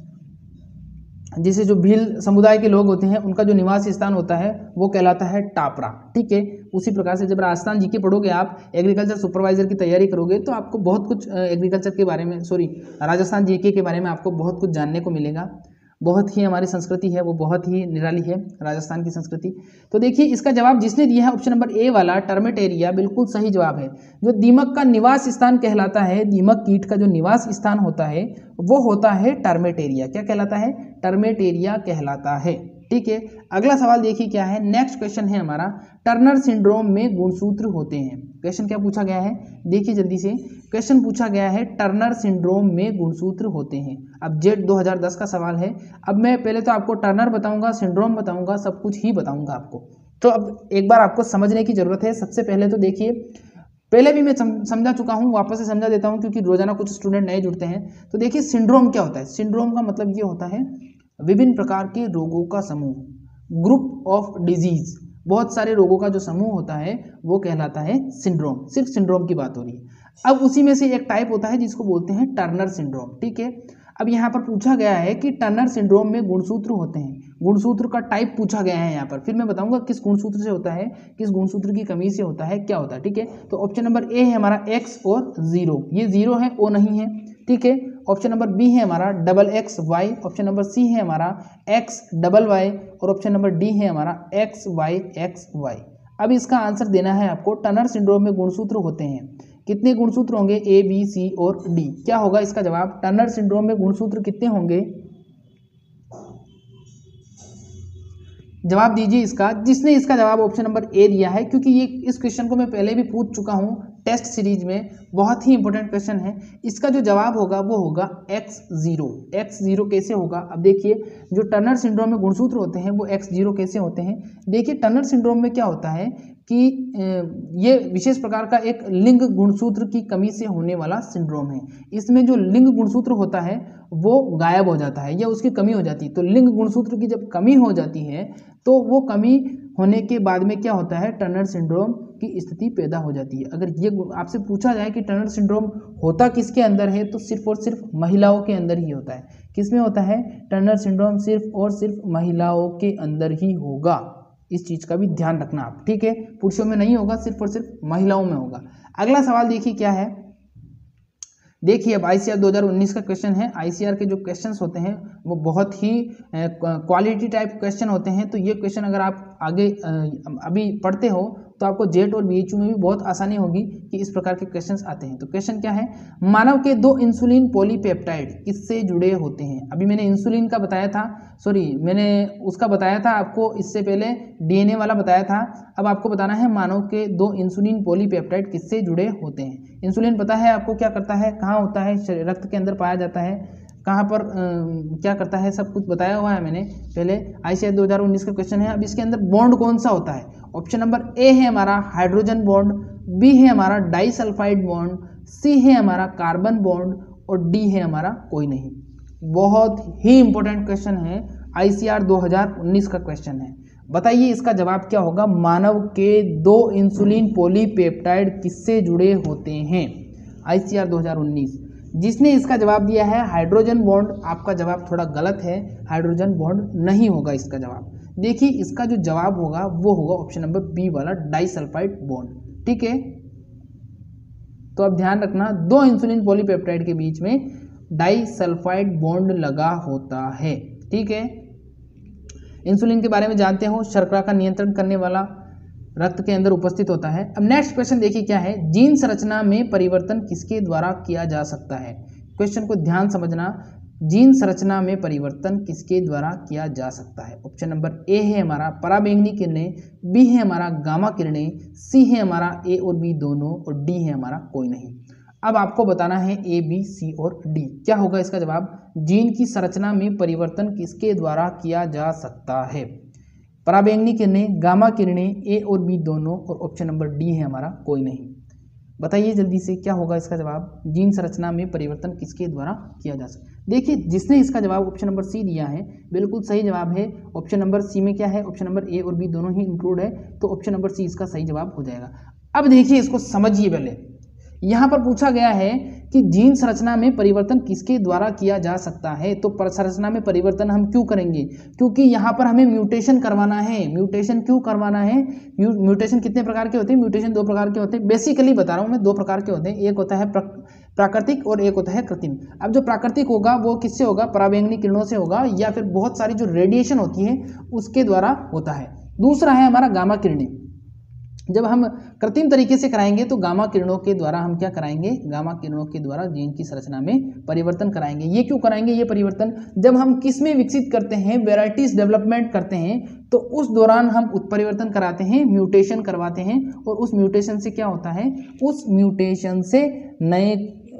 जैसे जो भील समुदाय के लोग होते हैं उनका जो निवास स्थान होता है वो कहलाता है टापरा। ठीक है, उसी प्रकार से जब राजस्थान जीके पढ़ोगे आप, एग्रीकल्चर सुपरवाइजर की तैयारी करोगे तो आपको बहुत कुछ एग्रीकल्चर के बारे में, राजस्थान जीके के बारे में आपको बहुत कुछ जानने को मिलेगा। बहुत ही हमारी संस्कृति है वो बहुत ही निराली है, राजस्थान की संस्कृति। तो देखिए इसका जवाब जिसने दिया है ऑप्शन नंबर ए वाला टर्मेटेरिया बिल्कुल सही जवाब है। जो दीमक का निवास स्थान कहलाता है, दीमक कीट का जो निवास स्थान होता है वो होता है टर्मेटेरिया। क्या कहलाता है? टर्मेटेरिया कहलाता है। ठीक है, अगला सवाल देखिए क्या है। नेक्स्ट क्वेश्चन है हमारा, टर्नर सिंड्रोम में गुणसूत्र होते हैं। क्वेश्चन क्या पूछा गया है, देखिए जल्दी से। क्वेश्चन पूछा गया है टर्नर सिंड्रोम में गुणसूत्र होते हैं। अब जेट 2010 का सवाल है। अब मैं पहले तो आपको टर्नर बताऊंगा, सिंड्रोम बताऊंगा, सब कुछ ही बताऊंगा आपको। तो अब एक बार आपको समझने की जरूरत है। सबसे पहले तो देखिए, पहले भी मैं समझा चुका हूं, वापस से समझा देता हूं क्योंकि रोजाना कुछ स्टूडेंट नए जुड़ते हैं। तो देखिए सिंड्रोम क्या होता है। सिंड्रोम का मतलब ये होता है विभिन्न प्रकार के रोगों का समूह, ग्रुप ऑफ डिजीज, बहुत सारे रोगों का जो समूह होता है वो कहलाता है सिंड्रोम। सिर्फ सिंड्रोम की बात हो रही है। अब उसी में से एक टाइप होता है जिसको बोलते हैं टर्नर सिंड्रोम। ठीक है, अब यहाँ पर पूछा गया है कि टर्नर सिंड्रोम में गुणसूत्र होते हैं। गुणसूत्र का टाइप पूछा गया है यहाँ पर, फिर मैं बताऊंगा किस गुणसूत्र से होता है, किस गुणसूत्र की कमी से होता है, क्या होता है। ठीक है, तो ऑप्शन नंबर ए है हमारा एक्स और जीरो, ये जीरो है ओ नहीं है। ठीक है, ऑप्शन नंबर बी है हमारा double X Y, option number C है हमारा एक्स डबल वाई और ऑप्शन नंबर डी है हमारा एक्स वाई। अब इसका आंसर देना है आपको। टर्नर सिंड्रोम में गुणसूत्र होते हैं, कितने गुणसूत्र होंगे? ए बी सी और डी। क्या होगा इसका जवाब? टर्नर सिंड्रोम में गुणसूत्र कितने होंगे? जवाब दीजिए इसका, जिसने इसका जवाब ऑप्शन नंबर ए दिया है, क्योंकि ये इस क्वेश्चन को मैं पहले भी पूछ चुका हूं टेस्ट सीरीज में, बहुत ही इंपॉर्टेंट क्वेश्चन है। इसका जो जवाब होगा वो होगा x0। x0 कैसे होगा? अब देखिए, जो टर्नर सिंड्रोम में गुणसूत्र होते हैं वो x0 कैसे होते हैं। देखिए टर्नर सिंड्रोम में क्या होता है कि ये विशेष प्रकार का एक लिंग गुणसूत्र की कमी से होने वाला सिंड्रोम है। इसमें जो लिंग गुणसूत्र होता है वो गायब हो जाता है या उसकी कमी हो जाती है। तो लिंग गुणसूत्र की जब कमी हो जाती है तो वो कमी होने के बाद में क्या होता है, टर्नर सिंड्रोम की स्थिति पैदा हो जाती है। अगर ये आपसे पूछा जाए कि टर्नर सिंड्रोम होता किसके अंदर है, तो सिर्फ और सिर्फ महिलाओं के अंदर ही होता है। किसमें होता है टर्नर सिंड्रोम? सिर्फ और सिर्फ महिलाओं के अंदर ही होगा। इस चीज का भी ध्यान रखना आप। ठीक है, पुरुषों में नहीं होगा, सिर्फ और सिर्फ महिलाओं में होगा। अगला सवाल देखिए क्या है। देखिए अब आईसीआर 2019 का क्वेश्चन है। आईसीआर के जो क्वेश्चंस होते हैं वो बहुत ही क्वालिटी टाइप क्वेश्चन होते हैं। तो ये क्वेश्चन अगर आप आगे अभी पढ़ते हो तो आपको जेट और बीएचयू में भी बहुत आसानी होगी कि इस प्रकार के क्वेश्चंस आते हैं। तो क्वेश्चन क्या है, मानव के 2 इंसुलिन पॉलीपेप्टाइड किससे जुड़े होते हैं? अभी मैंने इंसुलिन का बताया था, मैंने उसका बताया था आपको, इससे पहले डीएनए वाला बताया था। अब आपको बताना है मानव के 2 इंसुलिन पॉलीपेप्टाइड किससे जुड़े होते हैं। इंसुलिन पता है आपको क्या करता है, कहाँ होता है, रक्त के अंदर पाया जाता है, कहाँ पर क्या करता है, सब कुछ बताया हुआ है मैंने पहले। आईसीआर 2019 का क्वेश्चन है। अब इसके अंदर बॉन्ड कौन सा होता है? ऑप्शन नंबर ए है हमारा हाइड्रोजन बॉन्ड, बी है हमारा डाइसल्फाइड बॉन्ड, सी है हमारा कार्बन बॉन्ड और डी है हमारा कोई नहीं। बहुत ही इंपॉर्टेंट क्वेश्चन है, आईसीआर 2019 का क्वेश्चन है। बताइए इसका जवाब क्या होगा। मानव के 2 इंसुलिन पॉलीपेप्टाइड किससे जुड़े होते हैं? आईसीआर 2019। जिसने इसका जवाब दिया है हाइड्रोजन बॉन्ड, आपका जवाब थोड़ा गलत है, हाइड्रोजन बॉन्ड नहीं होगा इसका जवाब। देखिए इसका जो जवाब होगा वो होगा ऑप्शन नंबर बी वाला डाइसल्फाइड बॉन्ड। ठीक है, तो अब ध्यान रखना 2 इंसुलिन पॉलीपेप्टाइड के बीच में डाइसल्फाइड बॉन्ड लगा होता है। ठीक है, इंसुलिन के बारे में जानते हो, शर्करा का नियंत्रण करने वाला, रक्त के अंदर उपस्थित होता है। अब नेक्स्ट क्वेश्चन देखिए क्या है, जीन संरचना में परिवर्तन किसके द्वारा किया जा सकता है? क्वेश्चन को ध्यान समझना, जीन संरचना में परिवर्तन किसके द्वारा किया जा सकता है? ऑप्शन नंबर ए है हमारा पराबैंगनी किरणें, बी है हमारा गामा किरणें, सी है हमारा ए और बी दोनों और डी है हमारा कोई नहीं। अब आपको बताना है ए बी सी और डी। क्या होगा इसका जवाब? जीन की संरचना में परिवर्तन किसके द्वारा किया जा सकता है? पराबैंगनी किरणें, गामा किरणें, ए और बी दोनों और ऑप्शन नंबर डी है हमारा कोई नहीं। बताइए जल्दी से क्या होगा इसका जवाब। जीन संरचना में परिवर्तन किसके द्वारा किया जा सकता है? देखिए जिसने इसका जवाब ऑप्शन नंबर सी दिया है बिल्कुल सही जवाब है। ऑप्शन नंबर सी में क्या है, ऑप्शन नंबर ए और बी दोनों ही इंक्लूड है, तो ऑप्शन नंबर सी इसका सही जवाब हो जाएगा। अब देखिए इसको समझिए पहले, यहाँ पर पूछा गया है कि जीन संरचना में परिवर्तन किसके द्वारा किया जा सकता है। तो संरचना में परिवर्तन हम क्यों करेंगे, क्योंकि यहाँ पर हमें म्यूटेशन करवाना है। म्यूटेशन क्यों करवाना है, म्यूटेशन कितने प्रकार के होते हैं, म्यूटेशन 2 प्रकार के होते हैं, बेसिकली बता रहा हूँ मैं, 2 प्रकार के होते हैं, एक होता है प्राकृतिक और एक होता है कृत्रिम। अब जो प्राकृतिक होगा वो किससे होगा, पराबैंगनी किरणों से होगा या फिर बहुत सारी जो रेडिएशन होती है उसके द्वारा होता है। दूसरा है हमारा गामा किरणें। जब हम कृत्रिम तरीके से कराएंगे तो गामा किरणों के द्वारा हम क्या कराएंगे, गामा किरणों के द्वारा जीन की संरचना में परिवर्तन कराएंगे। ये क्यों कराएंगे ये परिवर्तन, जब हम किस में विकसित करते हैं, वेराइटीज डेवलपमेंट करते हैं, तो उस दौरान हम उत्परिवर्तन कराते हैं, म्यूटेशन करवाते हैं, और उस म्यूटेशन से क्या होता है, उस म्यूटेशन से नए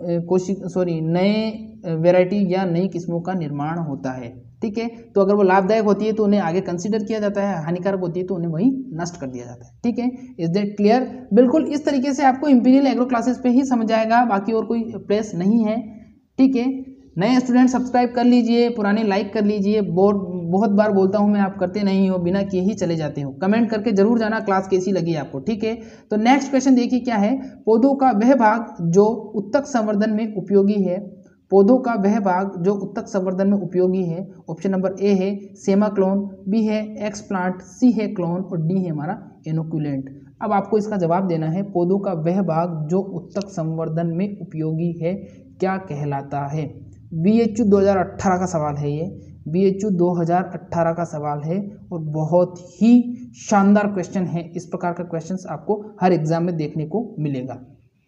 नए वेराइटी या नई किस्मों का निर्माण होता है। ठीक है, तो अगर वो लाभदायक होती है तो उन्हें आगे कंसीडर किया जाता है, हानिकारक होती है तो उन्हें वहीं नष्ट कर दिया जाता है। ठीक है, इज दैट क्लियर। बिल्कुल इस तरीके से आपको इंपीरियल एग्रो क्लासेस पे ही समझ आएगा, बाकी और कोई प्लेस नहीं है। ठीक है, नए स्टूडेंट सब्सक्राइब कर लीजिए, पुराने लाइक कर लीजिए। बहुत बार बोलता हूं मैं, आप करते नहीं हो, बिना किए ही चले जाते हो। कमेंट करके जरूर जाना क्लास कैसी लगी आपको। ठीक है, तो नेक्स्ट क्वेश्चन देखिए क्या है, पौधों का वह भाग जो उत्तक संवर्धन में उपयोगी है, पौधों का वह भाग जो उत्तक संवर्धन में उपयोगी है। ऑप्शन नंबर ए है सेमा क्लोन, बी है एक्सप्लांट, सी है क्लोन और डी है हमारा इनोकुलेंट। अब आपको इसका जवाब देना है, पौधों का वह भाग जो उत्तक संवर्धन में उपयोगी है क्या कहलाता है। BHU 2018 का सवाल है ये, BHU 2018 का सवाल है और बहुत ही शानदार क्वेश्चन है। इस प्रकार का क्वेश्चंस आपको हर एग्जाम में देखने को मिलेगा।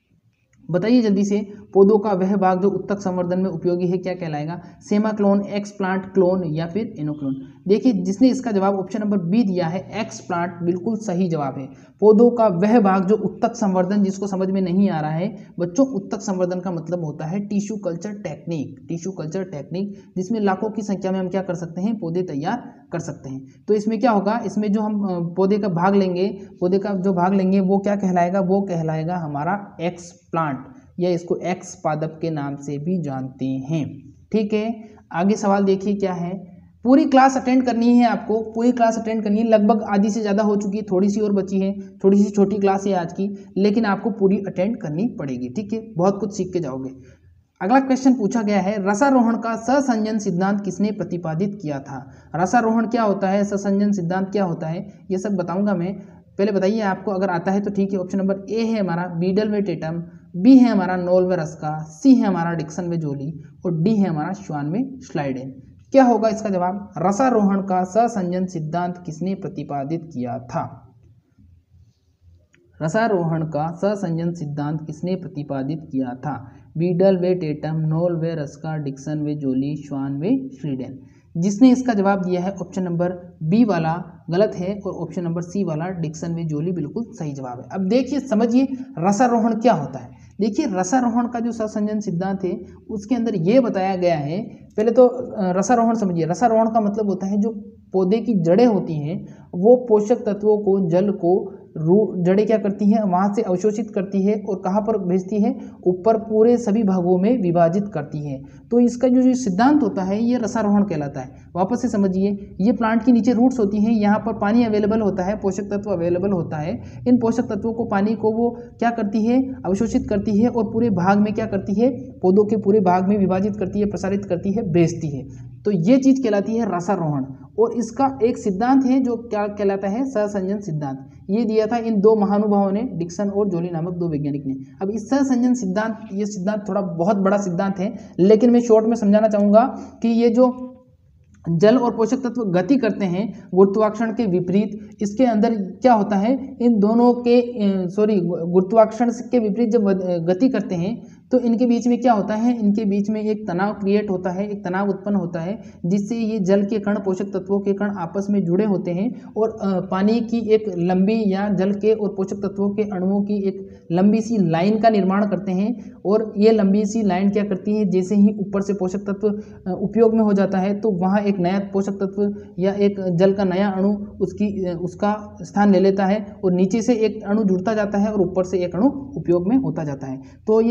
बताइए जल्दी से, पौधों का वह भाग जो उत्तक संवर्धन में उपयोगी है क्या कहलाएगा, soma clone, explant clone या फिर इनोक्लोन। देखिए जिसने इसका जवाब ऑप्शन नंबर बी दिया है एक्स प्लांट, बिल्कुल सही जवाब है। पौधों का वह भाग जो उत्तक संवर्धन, जिसको समझ में नहीं आ रहा है बच्चों, उत्तक संवर्धन का मतलब होता है tissue culture technique, tissue culture technique, जिसमें लाखों की संख्या में हम क्या कर सकते हैं, पौधे तैयार कर सकते हैं। तो इसमें क्या होगा, इसमें जो हम पौधे का भाग लेंगे, पौधे का जो भाग लेंगे वो क्या कहलाएगा, वो कहलाएगा हमारा एक्स प्लांट, या इसको एक्स पादप के नाम से भी जानते हैं। ठीक है, आगे सवाल देखिए क्या है। पूरी क्लास अटेंड करनी है आपको, पूरी क्लास अटेंड करनी है, लगभग आधी से ज़्यादा हो चुकी है, थोड़ी सी और बची है, थोड़ी सी छोटी क्लास है आज की, लेकिन आपको पूरी अटेंड करनी पड़ेगी। ठीक है, बहुत कुछ सीख के जाओगे। अगला क्वेश्चन पूछा गया है, रसारोहण का सहसंयोजन सिद्धांत किसने प्रतिपादित किया था। रसारोहण क्या होता है, सहसंयोजन सिद्धांत क्या होता है, ये सब बताऊंगा मैं। पहले बताइए आपको, अगर आता है तो ठीक है। ऑप्शन नंबर ए है हमारा बीडल वे टेटम, बी है हमारा नोल वे रस्का, सी है हमारा डिक्सन वे जोली और डी है हमारा श्वान वे स्लाइडेन। क्या होगा इसका जवाब, रसारोहण का सहसंयोजन सिद्धांत किसने प्रतिपादित किया था। रसारोहण का सहसंयोजन सिद्धांत किसने प्रतिपादित किया था, बीडल वे टेटम, नोल वे रस्का, डिक्सन वे जोली, श्वान वे स्लाइडेन। जिसने इसका जवाब दिया है ऑप्शन नंबर बी वाला गलत है और ऑप्शन नंबर सी वाला डिक्सन वे जोली बिल्कुल सही जवाब है। अब देखिए समझिए रसारोहण क्या होता है। देखिए रसारोहण का जो सहसंयोजन सिद्धांत है उसके अंदर ये बताया गया है, पहले तो रसारोहण समझिए। रसारोहण का मतलब होता है जो पौधे की जड़ें होती हैं वो पोषक तत्वों को, जल को जड़ें क्या करती हैं, वहाँ से अवशोषित करती है और कहाँ पर भेजती है, ऊपर पूरे सभी भागों में विभाजित करती है। तो इसका जो सिद्धांत होता है ये रसारोहण कहलाता है। वापस से समझिए, ये प्लांट के नीचे रूट्स होती हैं, यहाँ पर पानी अवेलेबल होता है, पोषक तत्व अवेलेबल होता है। इन पोषक तत्वों को, पानी को वो क्या करती है, अवशोषित करती है और पूरे भाग में क्या करती है, पौधों के पूरे भाग में विभाजित करती है, प्रसारित करती है, भेजती है। तो ये चीज़ कहलाती है रसारोहण। और इसका एक सिद्धांत है जो क्या कहलाता है, सहसंयोजन सिद्धांत। ये दिया था इन दो महानुभावों ने, डिक्सन और जोली नामक दो वैज्ञानिक ने। अब इस सहसंयोजन सिद्धांत, ये सिद्धांत थोड़ा बहुत बड़ा सिद्धांत है, लेकिन मैं शॉर्ट में समझाना चाहूँगा कि ये जो जल और पोषक तत्व गति करते हैं गुरुत्वाकर्षण के विपरीत, इसके अंदर क्या होता है, इन दोनों के गुरुत्वाकर्षण के विपरीत जब गति करते हैं तो इनके बीच में क्या होता है, इनके बीच में एक तनाव क्रिएट होता है, एक तनाव उत्पन्न होता है, जिससे ये जल के कण, पोषक तत्वों के कण आपस में जुड़े होते हैं और पानी की एक लंबी, या जल के और पोषक तत्वों के अणुओं की एक लंबी सी लाइन का निर्माण करते हैं। और ये लंबी सी लाइन क्या करती है, जैसे ही ऊपर से पोषक तत्व उपयोग में हो जाता है तो वहाँ एक नया पोषक तत्व या एक जल का नया अणु उसका स्थान ले लेता है और नीचे से एक अणु जुड़ता जाता है और ऊपर से एक अणु उपयोग में होता जाता है। तो ये थोड़ा सा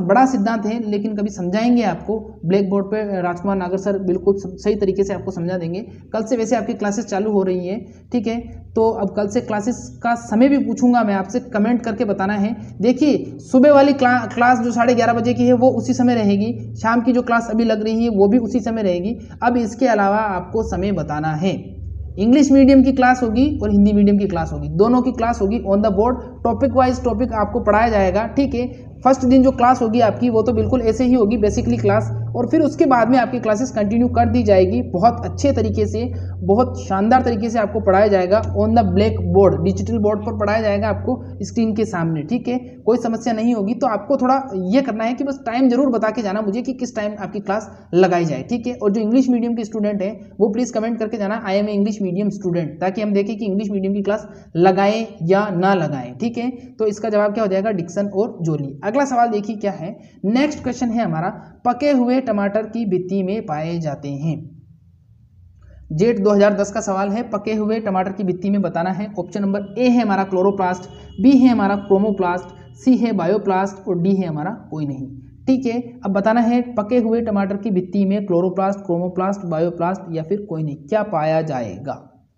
बड़ा सिद्धांत है, लेकिन कभी समझाएंगे आपको ब्लैक बोर्ड पे। राजकुमार नागर सर बिल्कुल सही तरीके से आपको समझा देंगे। कल से वैसे आपकी क्लासेस चालू हो रही है, ठीक है। तो अब कल से क्लासेस का समय भी पूछूंगा मैं आपसे, कमेंट करके बताना है। देखिए सुबह वाली क्लास जो 11:30 बजे की है वो उसी समय रहेगी, शाम की जो क्लास अभी लग रही है वो भी उसी समय रहेगी। अब इसके अलावा आपको समय बताना है। इंग्लिश मीडियम की क्लास होगी और हिंदी मीडियम की क्लास होगी, दोनों की क्लास होगी on the board. Topic wise topic आपको पढ़ाया जाएगा, ठीक है। फर्स्ट दिन जो क्लास होगी आपकी वो तो बिल्कुल ऐसे ही होगी, बेसिकली क्लास, और फिर उसके बाद में आपकी क्लासेस कंटिन्यू कर दी जाएगी बहुत अच्छे तरीके से, बहुत शानदार तरीके से आपको पढ़ाया जाएगा on the blackboard, digital board पर पढ़ाया जाएगा आपको स्क्रीन के सामने, ठीक है। कोई समस्या नहीं होगी। तो आपको थोड़ा ये करना है कि बस टाइम जरूर बता के जाना मुझे कि किस टाइम आपकी क्लास लगाई जाए, ठीक है। और जो इंग्लिश मीडियम के स्टूडेंट हैं वो प्लीज़ कमेंट करके जाना I am a English medium student, ताकि हम देखें कि इंग्लिश मीडियम की क्लास लगाएं या ना लगाएं, ठीक है। तो इसका जवाब क्या हो जाएगा, डिक्सन और जोली। अगला सवाल देखिए क्या है। नेक्स्ट क्वेश्चन है हमारा, पके हुए टमाटर की भित्ती में पाए जाते हैं। जेट 2010 का सवाल है, पके हुए टमाटर की भित्ती में बताना है। ऑप्शन नंबर ए है हमारा क्लोरोप्लास्ट, बी है हमारा क्रोमोप्लास्ट, सी है बायोप्लास्ट और डी है हमारा कोई नहीं, ठीक है। अब बताना है पके हुए टमाटर की भित्ती में क्लोरोप्लास्ट, क्रोमोप्लास्ट, बायोप्लास्ट या फिर कोई नहीं, क्या पाया जाएगा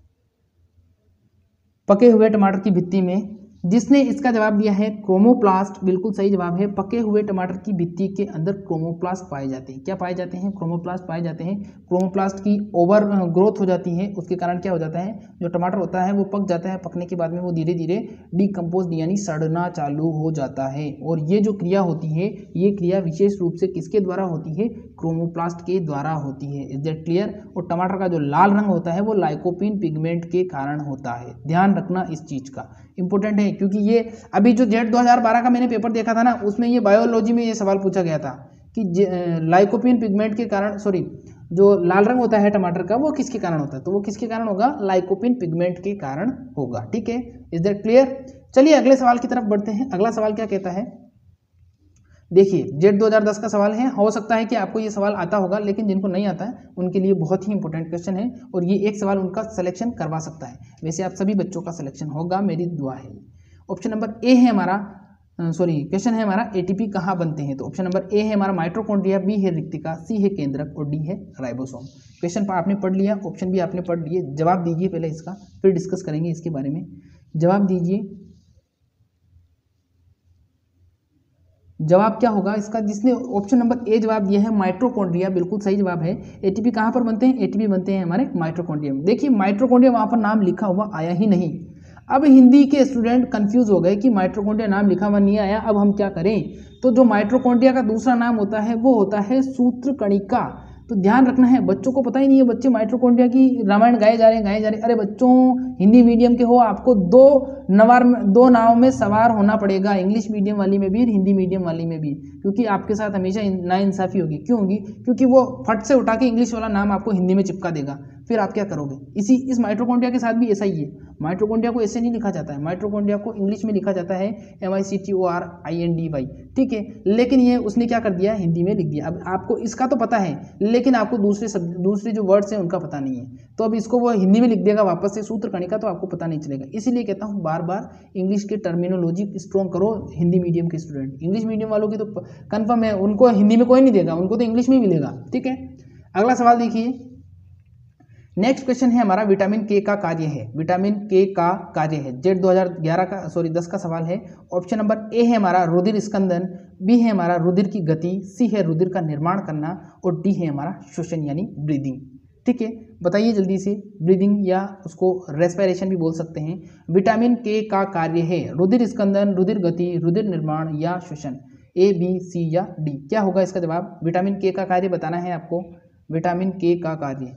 पके हुए टमाटर की भित्ती में। जिसने इसका जवाब दिया है क्रोमोप्लास्ट, बिल्कुल सही जवाब है। पके हुए टमाटर की भित्ती के अंदर क्रोमोप्लास्ट पाए जाते हैं। क्या पाए जाते हैं, क्रोमोप्लास्ट पाए जाते हैं। क्रोमोप्लास्ट की ओवर ग्रोथ हो जाती है, उसके कारण क्या हो जाता है, जो टमाटर होता है वो पक जाता है, पकने के बाद में वो धीरे धीरे डिकम्पोज यानी सड़ना चालू हो जाता है। और ये जो क्रिया होती है, ये क्रिया विशेष रूप से किसके द्वारा होती है, क्रोमोप्लास्ट के द्वारा होती है। Is that clear. और टमाटर का जो लाल रंग होता है वो लाइकोपिन पिगमेंट के कारण होता है, ध्यान रखना इस चीज का, इंपॉर्टेंट है। क्योंकि ये अभी जो जेट 2012 का मैंने पेपर देखा था ना, उसमें ये बायोलॉजी में ये सवाल पूछा गया था कि लाइकोपिन पिगमेंट के कारण, सॉरी, जो लाल रंग होता है टमाटर का वो किसके कारण होता है, तो वो किसके कारण होगा, लाइकोपिन पिगमेंट के कारण होगा, ठीक है। Is that clear. चलिए अगले सवाल की तरफ बढ़ते हैं। अगला सवाल क्या कहता है, देखिए जेट 2010 का सवाल है। हो सकता है कि आपको ये सवाल आता होगा, लेकिन जिनको नहीं आता है उनके लिए बहुत ही इंपॉर्टेंट क्वेश्चन है, और ये एक सवाल उनका सिलेक्शन करवा सकता है। वैसे आप सभी बच्चों का सिलेक्शन होगा, मेरी दुआ है। ऑप्शन नंबर ए है हमारा, क्वेश्चन है हमारा, एटीपी कहाँ बनते हैं। तो ऑप्शन नंबर ए है हमारा माइटोकॉन्ड्रिया, बी है रिक्तिका, सी है केंद्रक और डी है राइबोसोम। क्वेश्चन आपने पढ़ लिया, ऑप्शन भी आपने पढ़ लिए। जवाब दीजिए पहले इसका, फिर डिस्कस करेंगे इसके बारे में। जवाब दीजिए, जवाब क्या होगा इसका। जिसने ऑप्शन नंबर ए जवाब दिया है माइटोकॉन्ड्रिया, बिल्कुल सही जवाब है। एटीपी कहाँ पर बनते हैं, एटीपी बनते हैं हमारे माइटोकॉन्ड्रिया में। देखिए माइटोकॉन्ड्रिया वहाँ पर नाम लिखा हुआ आया ही नहीं। अब हिंदी के स्टूडेंट कंफ्यूज हो गए कि माइटोकॉन्ड्रिया नाम लिखा हुआ नहीं आया, अब हम क्या करें। तो जो माइटोकॉन्ड्रिया का दूसरा नाम होता है वो होता है सूत्रकणिका। तो ध्यान रखना है, बच्चों को पता ही नहीं है, बच्चे माइटोकॉन्ड्रिया की रामायण गाए जा रहे हैं। अरे बच्चों, हिंदी मीडियम के हो, आपको दो नाव में सवार होना पड़ेगा, इंग्लिश मीडियम वाली में भी और हिंदी मीडियम वाली में भी, क्योंकि आपके साथ हमेशा नाइंसाफी होगी। क्यों होगी, क्योंकि वो फट से उठा के इंग्लिश वाला नाम आपको हिंदी में चिपका देगा, फिर आप क्या करोगे। इस माइटोकॉन्ड्रिया के साथ भी ऐसा ही है। माइटोकॉन्ड्रिया को ऐसे नहीं लिखा जाता है, माइटोकॉन्ड्रिया को इंग्लिश में लिखा जाता है MICTORINDY, ठीक है। लेकिन ये उसने क्या कर दिया, हिंदी में लिख दिया। अब आपको इसका तो पता है, लेकिन आपको दूसरे जो वर्ड्स हैं उनका पता नहीं है, तो अब इसको वो हिंदी में लिख देगा वापस से सूत्रकणिका, तो आपको पता नहीं चलेगा। इसीलिए कहता हूँ बार बार इंग्लिश के टर्मिनोलॉजी स्ट्रॉन्ग करो। हिंदी मीडियम के स्टूडेंट, इंग्लिश मीडियम वालों की तो कंफर्म है, उनको हिंदी में कोई नहीं देगा, उनको तो इंग्लिश में ही मिलेगा, ठीक है। अगला सवाल देखिए। नेक्स्ट क्वेश्चन है हमारा, विटामिन के का कार्य है। विटामिन के का कार्य है, जेट 10 का सवाल है। ऑप्शन नंबर ए है हमारा रुधिर स्कंदन, बी है हमारा रुधिर की गति, सी है रुधिर का निर्माण करना और डी है हमारा श्वसन यानी ब्रीदिंग, ठीक है। बताइए जल्दी से, ब्रीदिंग या उसको रेस्पिरेशन भी बोल सकते हैं। विटामिन के का कार्य है रुधिर स्कंदन, रुधिर गति, रुधिर निर्माण या श्वसन, ए बी सी या डी, क्या होगा इसका जवाब। विटामिन के का कार्य बताना है आपको, विटामिन के का कार्य।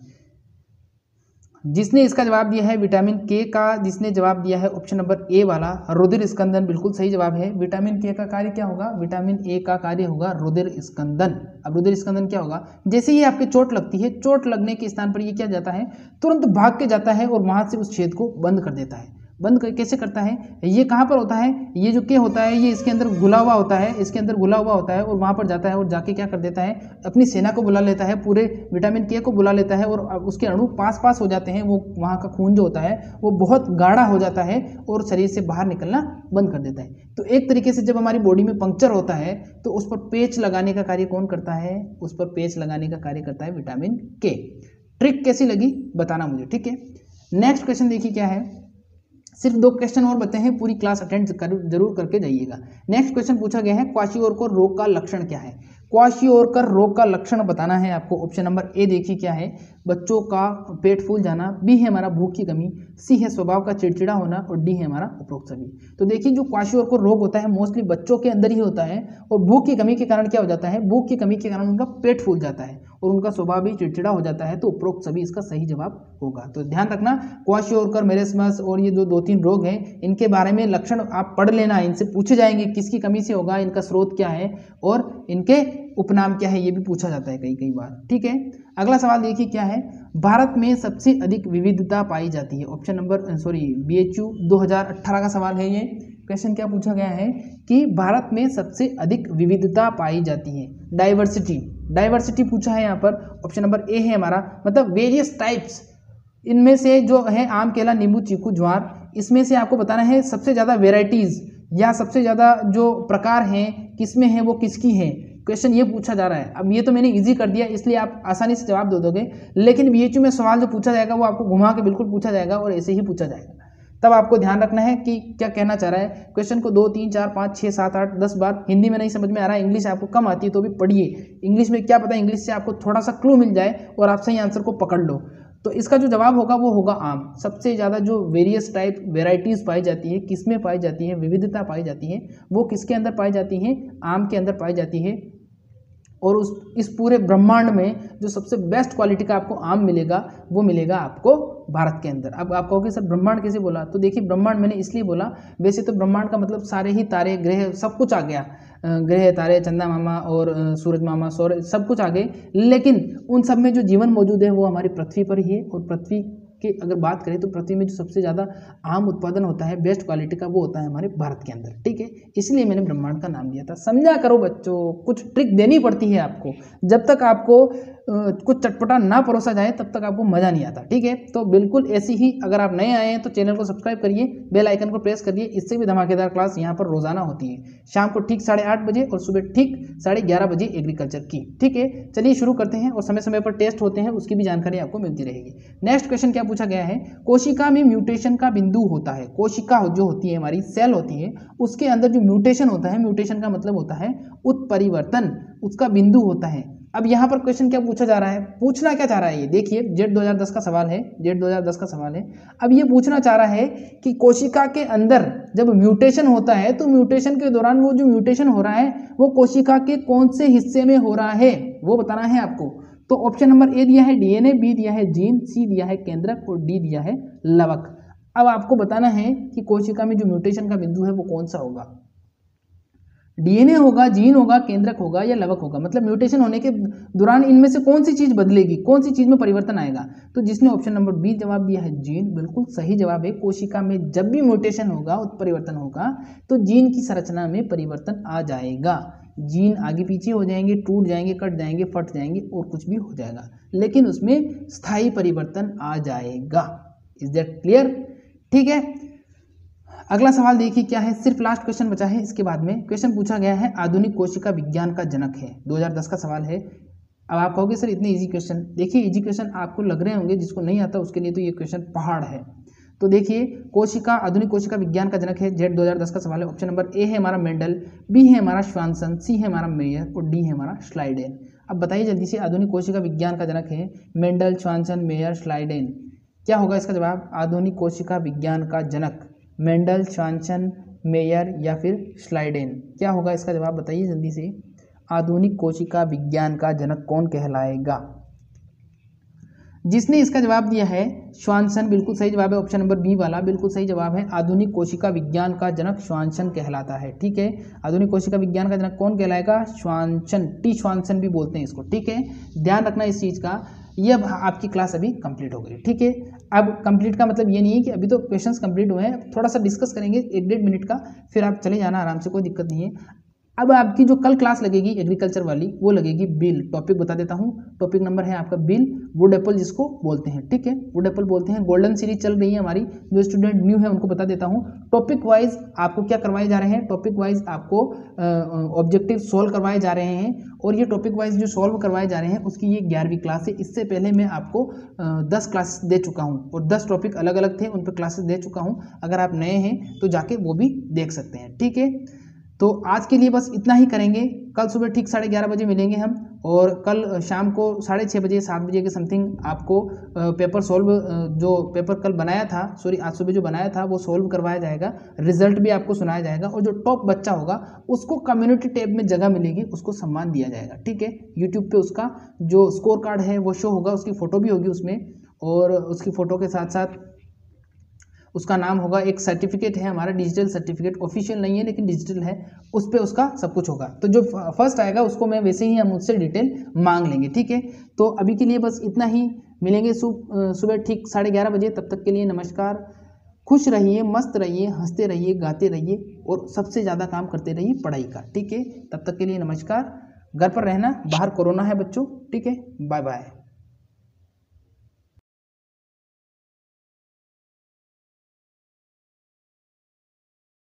जिसने इसका जवाब दिया है विटामिन के का, जिसने जवाब दिया है ऑप्शन नंबर ए वाला रुधिर स्कंदन, बिल्कुल सही जवाब है। विटामिन के का कार्य क्या होगा, विटामिन ए का कार्य होगा रुधिर स्कंदन। अब रुधिर स्कंदन क्या होगा, जैसे ही आपके चोट लगती है, चोट लगने के स्थान पर ये क्या जाता है, तुरंत भाग के जाता है और वहां से उस छेद को बंद कर देता है। कैसे करता है, ये कहाँ पर होता है, ये जो के होता है ये इसके अंदर घुला हुआ होता है, इसके अंदर घुला हुआ होता है और वहाँ पर जाता है और जाके क्या कर देता है, अपनी सेना को बुला लेता है, पूरे विटामिन के को बुला लेता है और उसके अणु पास हो जाते हैं, वो वहाँ का खून जो होता है वो बहुत गाढ़ा हो जाता है और शरीर से बाहर निकलना बंद कर देता है। तो एक तरीके से जब हमारी बॉडी में पंक्चर होता है तो उस पर पेच लगाने का कार्य कौन करता है, उस पर पेच लगाने का कार्य करता है विटामिन के। ट्रिक कैसी लगी बताना मुझे, ठीक है। नेक्स्ट क्वेश्चन देखिए क्या है, सिर्फ 2 क्वेश्चन और बचे हैं, पूरी क्लास अटेंड जरूर करके जाइएगा। नेक्स्ट क्वेश्चन पूछा गया है क्वाशियोरकर रोग का लक्षण क्या है। क्वाशियोरकर रोग का लक्षण बताना है आपको। ऑप्शन नंबर ए देखिए क्या है, बच्चों का पेट फूल जाना, बी है हमारा भूख की कमी, सी है स्वभाव का चिड़चिड़ा होना और डी है हमारा उपरोक्त सभी। तो देखिए जो क्वाशियोरकर रोग होता है मोस्टली बच्चों के अंदर ही होता है और भूख की कमी के कारण क्या हो जाता है, भूख की कमी के कारण उनका पेट फूल जाता है और उनका स्वभाव भी चिड़चिड़ा हो जाता है। तो उपरोक्त सभी इसका सही जवाब होगा। तो ध्यान रखना क्वाशियोरकर, मेरेस्मस और ये जो 2-3 रोग हैं इनके बारे में लक्षण आप पढ़ लेना, इनसे पूछे जाएंगे किसकी कमी से होगा, इनका स्रोत क्या है और इनके उपनाम क्या है, ये भी पूछा जाता है कई बार, ठीक है। अगला सवाल देखिए क्या है, भारत में सबसे अधिक विविधता पाई जाती है। ऑप्शन नंबर BHU 2018 का सवाल है ये। क्वेश्चन क्या पूछा गया है कि भारत में सबसे अधिक विविधता पाई जाती है, डाइवर्सिटी पूछा है यहाँ पर। ऑप्शन नंबर ए है हमारा, मतलब वेरियस टाइप्स, इनमें से जो है आम, केला, नींबू, चीकू, ज्वार, इसमें से आपको बताना है सबसे ज़्यादा वेराइटीज़ या सबसे ज़्यादा जो प्रकार हैं किसमें है वो किसकी है। क्वेश्चन ये पूछा जा रहा है। अब ये तो मैंने इजी कर दिया इसलिए आप आसानी से जवाब दे दोगे, लेकिन BHU में सवाल जो पूछा जाएगा वो आपको घुमा के बिल्कुल पूछा जाएगा और ऐसे ही पूछा जाएगा। तब आपको ध्यान रखना है कि क्या कहना चाह रहा है। क्वेश्चन को 2, 3, 4, 5, 6, 7, 8, 10 बार, हिंदी में नहीं समझ में आ रहा है, इंग्लिश आपको कम आती है तो भी पढ़िए। इंग्लिश में क्या पता इंग्लिश से आपको थोड़ा सा क्लू मिल जाए और आप सही आंसर को पकड़ लो। तो इसका जो जवाब होगा वो होगा आम। सबसे ज़्यादा जो वेरियस टाइप वेराइटीज़ पाई जाती है, किस में पाई जाती है, विविधता पाई जाती है, वो किसके अंदर पाई जाती है, आम के अंदर पाई जाती है। और इस पूरे ब्रह्मांड में जो सबसे बेस्ट क्वालिटी का आपको आम मिलेगा वो मिलेगा आपको भारत के अंदर। अब आप कहोगे सर ब्रह्मांड कैसे बोला, तो देखिए ब्रह्मांड मैंने इसलिए बोला, वैसे तो ब्रह्मांड का मतलब सारे ही तारे, ग्रह, सब कुछ आ गया, ग्रह, तारे, चंदा मामा और सूरज मामा, सौर, सब कुछ आ गए, लेकिन उन सब में जो जीवन मौजूद है वो हमारी पृथ्वी पर ही है। और पृथ्वी की अगर बात करें तो पृथ्वी में जो सबसे ज़्यादा आम उत्पादन होता है बेस्ट क्वालिटी का वो होता है हमारे भारत के अंदर, ठीक है। इसलिए मैंने ब्रह्मांड का नाम दिया था। समझा करो बच्चों, कुछ ट्रिक देनी पड़ती है आपको, जब तक आपको कुछ चटपटा ना परोसा जाए तब तक आपको मज़ा नहीं आता, ठीक है। तो बिल्कुल ऐसी ही, अगर आप नए आए हैं तो चैनल को सब्सक्राइब करिए, बेल आइकन को प्रेस करिए, इससे भी धमाकेदार क्लास यहाँ पर रोजाना होती है, शाम को ठीक 8:30 बजे और सुबह ठीक 11:30 बजे एग्रीकल्चर की, ठीक है। चलिए शुरू करते हैं और समय समय पर टेस्ट होते हैं, उसकी भी जानकारी आपको मिलती रहेगी। नेक्स्ट क्वेश्चन क्या पूछा गया है, कोशिका में म्यूटेशन का बिंदु होता है। कोशिका जो होती है हमारी सेल होती है, उसके अंदर जो म्यूटेशन होता है, म्यूटेशन का मतलब होता है उत्परिवर्तन, उसका बिंदु होता है। अब यहाँ पर क्वेश्चन क्या पूछा जा रहा है, पूछना क्या चाह रहा है, ये देखिए जेड 2010 का सवाल है, जेड 2010 का सवाल है। अब ये पूछना चाह रहा है कि कोशिका के अंदर जब म्यूटेशन होता है तो म्यूटेशन के दौरान वो जो म्यूटेशन हो रहा है वो कोशिका के कौन से हिस्से में हो रहा है वो बताना है आपको। तो ऑप्शन नंबर ए दिया है DNA, बी दिया है जीन, सी दिया है केंद्रक और डी दिया है लवक। अब आपको बताना है कि कोशिका में जो म्यूटेशन का बिंदु है वो कौन सा होगा, DNA होगा, जीन होगा, केंद्रक होगा या लवक होगा। मतलब म्यूटेशन होने के दौरान इनमें से कौन सी चीज बदलेगी, कौन सी चीज में परिवर्तन आएगा। तो जिसने ऑप्शन नंबर बी जवाब दिया है जीन, बिल्कुल सही जवाब है। कोशिका में जब भी म्यूटेशन होगा, उत्परिवर्तन होगा, तो जीन की संरचना में परिवर्तन आ जाएगा। जीन आगे पीछे हो जाएंगे, टूट जाएंगे, कट जाएंगे, फट जाएंगे और कुछ भी हो जाएगा, लेकिन उसमें स्थायी परिवर्तन आ जाएगा। इज दैट क्लियर, ठीक है। अगला सवाल देखिए क्या है, सिर्फ लास्ट क्वेश्चन बचा है, इसके बाद में क्वेश्चन पूछा गया है आधुनिक कोशिका विज्ञान का जनक है, 2010 का सवाल है। अब आप कहोगे सर इतने इजी क्वेश्चन, देखिए इजी क्वेश्चन आपको लग रहे होंगे, जिसको नहीं आता उसके लिए तो ये क्वेश्चन पहाड़ है। तो देखिए कोशिका, आधुनिक कोशिका विज्ञान का जनक है, जेड 2010 का सवाल है। ऑप्शन नंबर ए है हमारा मेंडल, बी है हमारा श्वानसन, सी है हमारा मेयर और डी है हमारा श्लाइडेन। अब बताइए जल्दी से, आधुनिक कोशिका विज्ञान का जनक है मेंडल, श्वानसन, मेयर, श्लाइडेन, क्या होगा इसका जवाब। आधुनिक कोशिका विज्ञान का जनक मेंडल, श्वानसन, मेयर या फिर श्लाइडेन, क्या होगा इसका जवाब, बताइए जल्दी से। आधुनिक कोशिका विज्ञान का जनक कौन कहलाएगा। जिसने इसका जवाब दिया है श्वानसन, बिल्कुल सही जवाब है। ऑप्शन नंबर बी वाला बिल्कुल सही जवाब है। आधुनिक कोशिका विज्ञान का जनक श्वानसन कहलाता है, ठीक है। आधुनिक कोशिका विज्ञान का जनक कौन कहलाएगा, श्वानसन, टी श्वानसन भी बोलते हैं इसको, ठीक है। ध्यान रखना इस चीज़ का। ये अब आपकी क्लास अभी कंप्लीट हो गई, ठीक है। अब कंप्लीट का मतलब ये नहीं है कि अभी तो क्वेश्चंस कंप्लीट हुए हैं, थोड़ा सा डिस्कस करेंगे 1-1.5 मिनट का, फिर आप चले जाना आराम से, कोई दिक्कत नहीं है। अब आपकी जो कल क्लास लगेगी एग्रीकल्चर वाली, वो लगेगी बिल। टॉपिक बता देता हूँ, टॉपिक नंबर है आपका बिल, वुड एप्पल जिसको बोलते हैं, ठीक है, वुड एप्पल बोलते हैं। गोल्डन सीरीज चल रही है हमारी, जो स्टूडेंट न्यू है उनको बता देता हूँ। टॉपिक वाइज आपको क्या करवाए जा रहे हैं, टॉपिक वाइज आपको ऑब्जेक्टिव सोल्व करवाए जा रहे हैं, और ये टॉपिक वाइज जो सॉल्व करवाए जा रहे हैं उसकी ये 11वीं क्लास है। इससे पहले मैं आपको 10 क्लासेस दे चुका हूँ और 10 टॉपिक अलग अलग थे, उन पर क्लासेस दे चुका हूँ। अगर आप नए हैं तो जाके वो भी देख सकते हैं, ठीक है। तो आज के लिए बस इतना ही करेंगे। कल सुबह ठीक 11:30 बजे मिलेंगे हम, और कल शाम को 6:30 बजे 7 बजे के समथिंग आपको पेपर सॉल्व, जो पेपर कल बनाया था, सॉरी आज सुबह जो बनाया था वो सॉल्व करवाया जाएगा, रिजल्ट भी आपको सुनाया जाएगा, और जो टॉप बच्चा होगा उसको कम्युनिटी टैब में जगह मिलेगी, उसको सम्मान दिया जाएगा, ठीक है। यूट्यूब पे उसका जो स्कोर कार्ड है वो शो होगा, उसकी फ़ोटो भी होगी उसमें, और उसकी फ़ोटो के साथ साथ उसका नाम होगा, एक सर्टिफिकेट है हमारा, डिजिटल सर्टिफिकेट, ऑफिशियल नहीं है लेकिन डिजिटल है, उस पर उसका सब कुछ होगा। तो जो फर्स्ट आएगा उसको मैं वैसे ही हम उससे डिटेल मांग लेंगे, ठीक है। तो अभी के लिए बस इतना ही, मिलेंगे सुबह ठीक 11:30 बजे। तब तक के लिए नमस्कार, खुश रहिए, मस्त रहिए, हंसते रहिए, गाते रहिए, और सबसे ज़्यादा काम करते रहिए पढ़ाई का, ठीक है। तब तक के लिए नमस्कार। घर पर रहना, बाहर कोरोना है बच्चों, ठीक है। Bye bye.